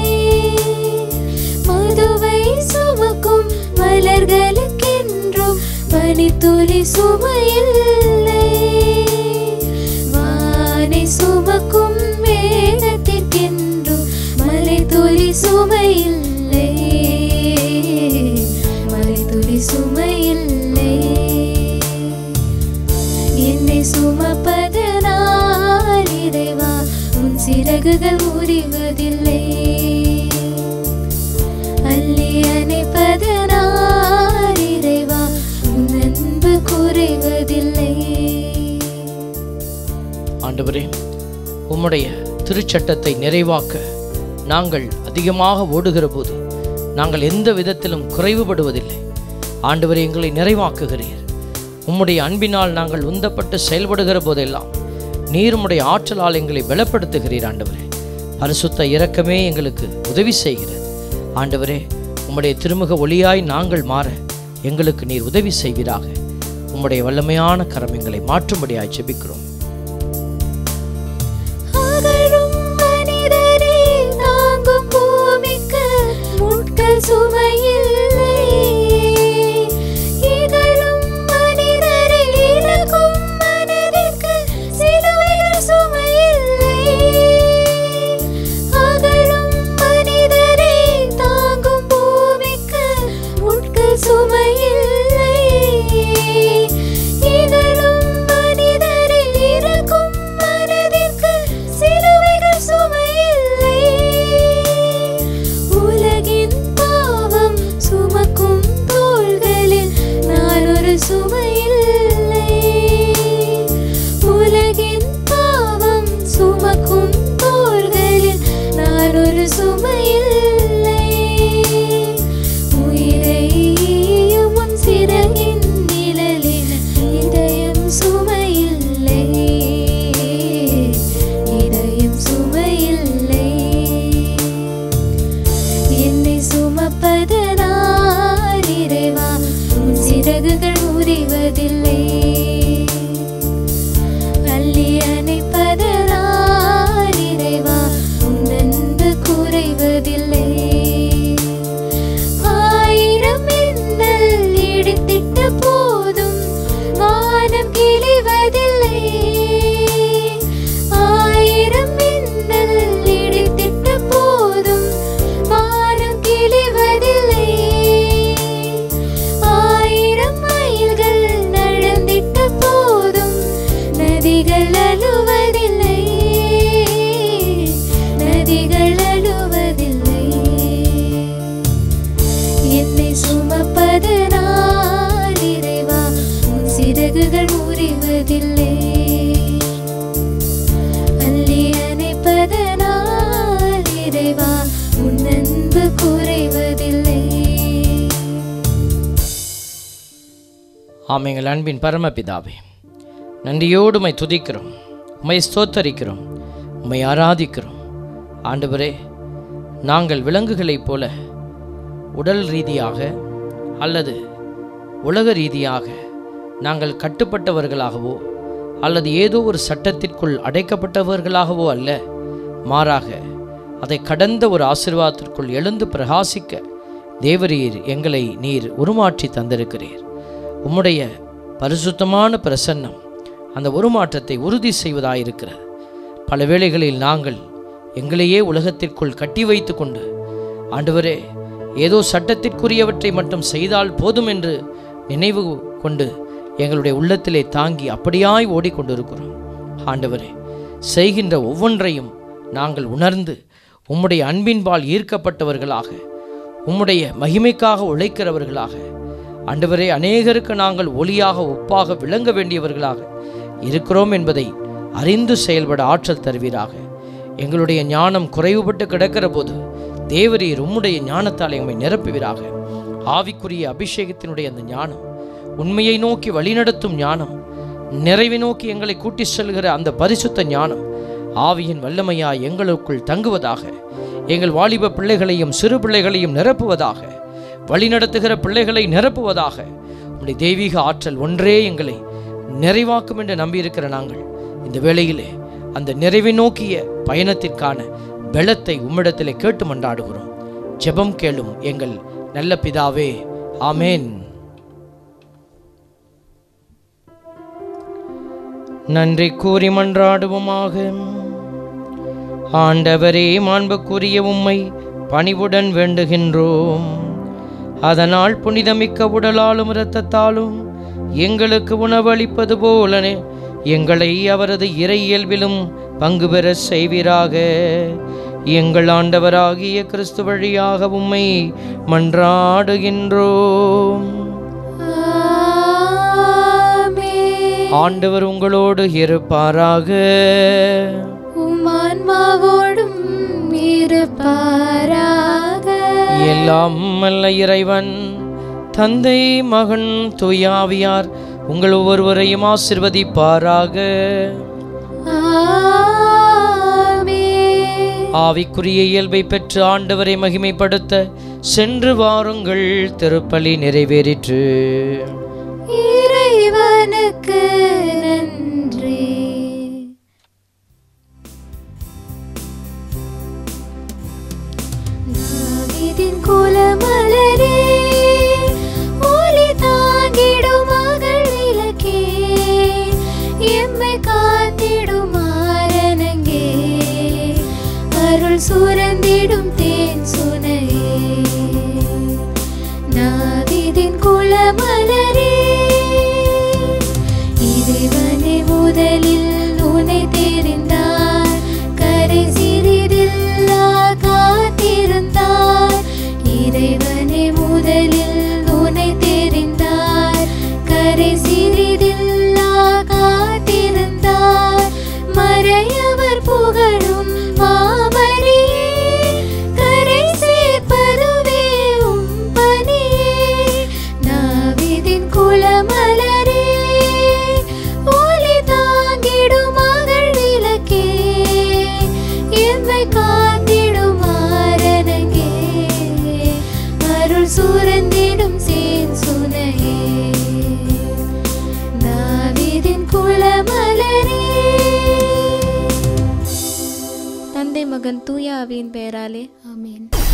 மதுவை சுமக்கும் மலர்களுக்கென்றும் பனி துளி சுமையில்லை. வானை சுமக்கும் மேகத்திற்கென்றும் மலை துளி சுமையில்லை. மலை துளி சுமையில்லை. என்னை சுமப்பது நான் இறைவா, உன் சிறகுகள் முறிவதில்லை. அள்ளி அணைப்பது நான் இறைவா, உன் அன்பு குறைவதில்லை. ஆண்டவரே, உம்முடைய திருச்சட்டத்தை நிறைவாக்க நாங்கள் அதிகமாக ஓடுகிற போது நாங்கள் எந்த விதத்திலும் குறைவுபடுவதில்லை. ஆண்டவரே, எங்களை நிறைவாக்குகிறீர். உம்முடைய அன்பினால் நாங்கள் உந்தப்பட்டு செயல்படுகிற போதெல்லாம் நீர் உம்முடைய ஆற்றலால் எங்களை பலப்படுத்துகிறீர். ஆண்டவரே, பரிசுத்த இரக்கமே எங்களுக்கு உதவி செய்கிறது. ஆண்டவரே, உம்முடைய திருமுக ஒளியாய் நாங்கள் மாற எங்களுக்கு நீர் உதவி செய்வீராக. உம்முடைய வல்லமையான கரம் எங்களை மாற்றும்படியாய் ஜெபிக்கிறோம். சுமையில்லை. இகழும் மனிதரை இறக்கும் மனதிற்கு சிலுவைகள் சுமையில்லை. அகழும் மனிதரை தாங்கும் பூமிக்கு முட்கள் சுமையில்லை. இகழும் மனிதரை இறக்கும் மனதிற்கு சிலுவைகள் சுமையில்லை. உலகின் சுமக்கும் தோள்களில் நான் ஒரு சுமையில்லை. உலகின் பாவம் சுமக்கும் தோள்களில் நான் ஒரு சுமையில்லை. உயிரையும் உன் சிறகின் நிழலில் இதயம் சுமையில்லை. இதயம் சுமையில்லை. என்னை சுமப்பது இறைவா, உன் சிறகுகள் முறிவதில்லை. அள்ளி அணைப்பதனால் இறைவா, உன் அன்பு குறைவதில்லை. ஆயிரம் மின்னல் இடித்திட்ட போதும் வானம் கிழிவதில்லை. ஆயிரம் மின்னல் இடித்திட்ட போதும் வானம் கிழிவதில்லை. நதிகள் அழுவதில்லை. நதிகள் அழுவதில்லை. என்னை சுமப்பது நான் இறைவா, உன் சிறகுகள் முறிவதில்லை. அள்ளி அணைப்பது நான் இறைவா, உன் அன்பு குறைவதில்லை. ஆம், எங்கள் அன்பின் பரமபிதாவே, நன்றியோடு உம்மை துதிக்கிறோம், உம்மை ஸ்தோத்தரிக்கிறோம், உம்மை ஆராதிக்கிறோம். ஆண்டவரே, நாங்கள் விலங்குகளைப் போல உடல் ரீதியாக அல்லது உலக ரீதியாக நாங்கள் கட்டுப்பட்டவர்களாகவோ அல்லது ஏதோ ஒரு சட்டத்திற்குள் அடைக்கப்பட்டவர்களாகவோ அல்ல, மாறாக அதை கடந்த ஒரு ஆசீர்வாதத்திற்குள் எழுந்து பிரகாசிக்க தேவரீர் எங்களை நீர் உருமாற்றி தந்திருக்கிறீர். உம்முடைய பரிசுத்தமான பிரசன்னம் அந்த உருமாற்றத்தை உறுதி செய்வதாயிருக்கிறது. பல வேளைகளில் நாங்கள் எங்களையே உலகத்திற்குள் கட்டி வைத்து கொண்டு, ஆண்டவரே, ஏதோ சட்டத்திற்குரியவற்றை மட்டும் செய்தால் போதும் என்று நினைவு கொண்டு எங்களுடைய உள்ளத்திலே தாங்கி அப்படியாய் ஓடிக்கொண்டிருக்கிறோம். ஆண்டவரே, செய்கின்ற ஒவ்வொன்றையும் நாங்கள் உணர்ந்து உம்முடைய அன்பின்பால் ஈர்க்கப்பட்டவர்களாக, உம்முடைய மகிமைக்காக உழைக்கிறவர்களாக, ஆண்டவரே, அநேகருக்கு நாங்கள் ஒளியாக ஒப்பாக விளங்க வேண்டியவர்களாக இருக்கிறோம் என்பதை அறிந்து செயல்பட ஆற்றல் தருவீராக. எங்களுடைய ஞானம் குறைவுபட்டு கிடக்கிற போது தேவரீர் உம்முடைய ஞானத்தால் எம்மை நிரப்புவீராக. ஆவிக்குரிய அபிஷேகத்தினுடைய அந்த ஞானம், உண்மையை நோக்கி வழிநடத்தும் ஞானம், நிறைவை நோக்கி எங்களை கூட்டி செல்கிற அந்த பரிசுத்த ஞானம் ஆவியின் வல்லமையாய் எங்களுக்குள் தங்குவதாக. எங்கள் வாலிப பிள்ளைகளையும் சிறு பிள்ளைகளையும் நிரப்புவதாக. வழிநடத்துகிற பிள்ளைகளை நிரப்புவதாக. உம்முடைய தெய்வீக ஆற்றல் ஒன்றே எங்களை நிறைவாக்கும் என்று நம்பியிருக்கிற நாங்கள் இந்த வேளையிலே அந்த நிறைவை நோக்கிய பயணத்திற்கான பலத்தை உம்மிடத்திலே கேட்டு மன்றாடுகிறோம். ஜெபம் கேளும் எங்கள் நல்ல பிதாவே. ஆமேன். நன்றி கூறி மன்றாடுவோமாக. ஆண்டவரே, மாண்புக்குரிய உம்மை பணிவுடன் வேண்டுகின்றோம். அதனால் புனிதமிக்க உடலாலும் இரத்தத்தாலும் எங்களுக்கு உணவளிப்பது போல எங்களை அவரது இறை இயல்பிலும் பங்கு பெற செய்வீராக. எங்கள் ஆண்டவராகிய கிறிஸ்து வழியாக உம்மை மன்றாடுகின்றோம். ஆண்டவர் உங்களோடு இருப்பாராக. உம் ஆன்மாவோடும் இருப்பாராக. எல்லாம் வல்ல இறைவன் தந்தை, மகன், தூயாவியார் உங்கள் ஒவ்வொருவரையும் ஆசீர்வதிப்பாராக. ஆவிக்குரிய இயல்பை பெற்று ஆண்டவரை மகிமைப்படுத்த சென்று வாருங்கள். திருப்பலி நிறைவேறிற்று. இறைவனுக்கு நன்றி. தாவீதின் குலமலரே, ஒளி தாங்கிடும் மகள் விளக்கே, எம்மை காத்திடும் ஆரணங்கே, அருள் சுரந்திடும் தேன் சுனையே. தாவீதின் குலமலரே, இறைவனே முதலில் உன்னை தெரிந்தார், கரை சிறிதில்லா காத்திருந்தார். இறைவனே முதலில் உன்னை தெரிந்தார், கரை சிறிதில்லா காத்திருந்தார். மறையவர் புகழும் மாமரியே, கரை சேர்ப்பதுவே உம் பணியே. தாவீதின் குலமலரே, ஒளி தாங்கிடும் மகள் விளக்கே, எம்மை காத்திடும் ஆரணங்கே, அருள் சுரந்திடும் சேன் சுனையே. தாவீதின் குலமலரே. தந்தை, மகன், தூய ஆவியின் பெயராலே ஆமென்.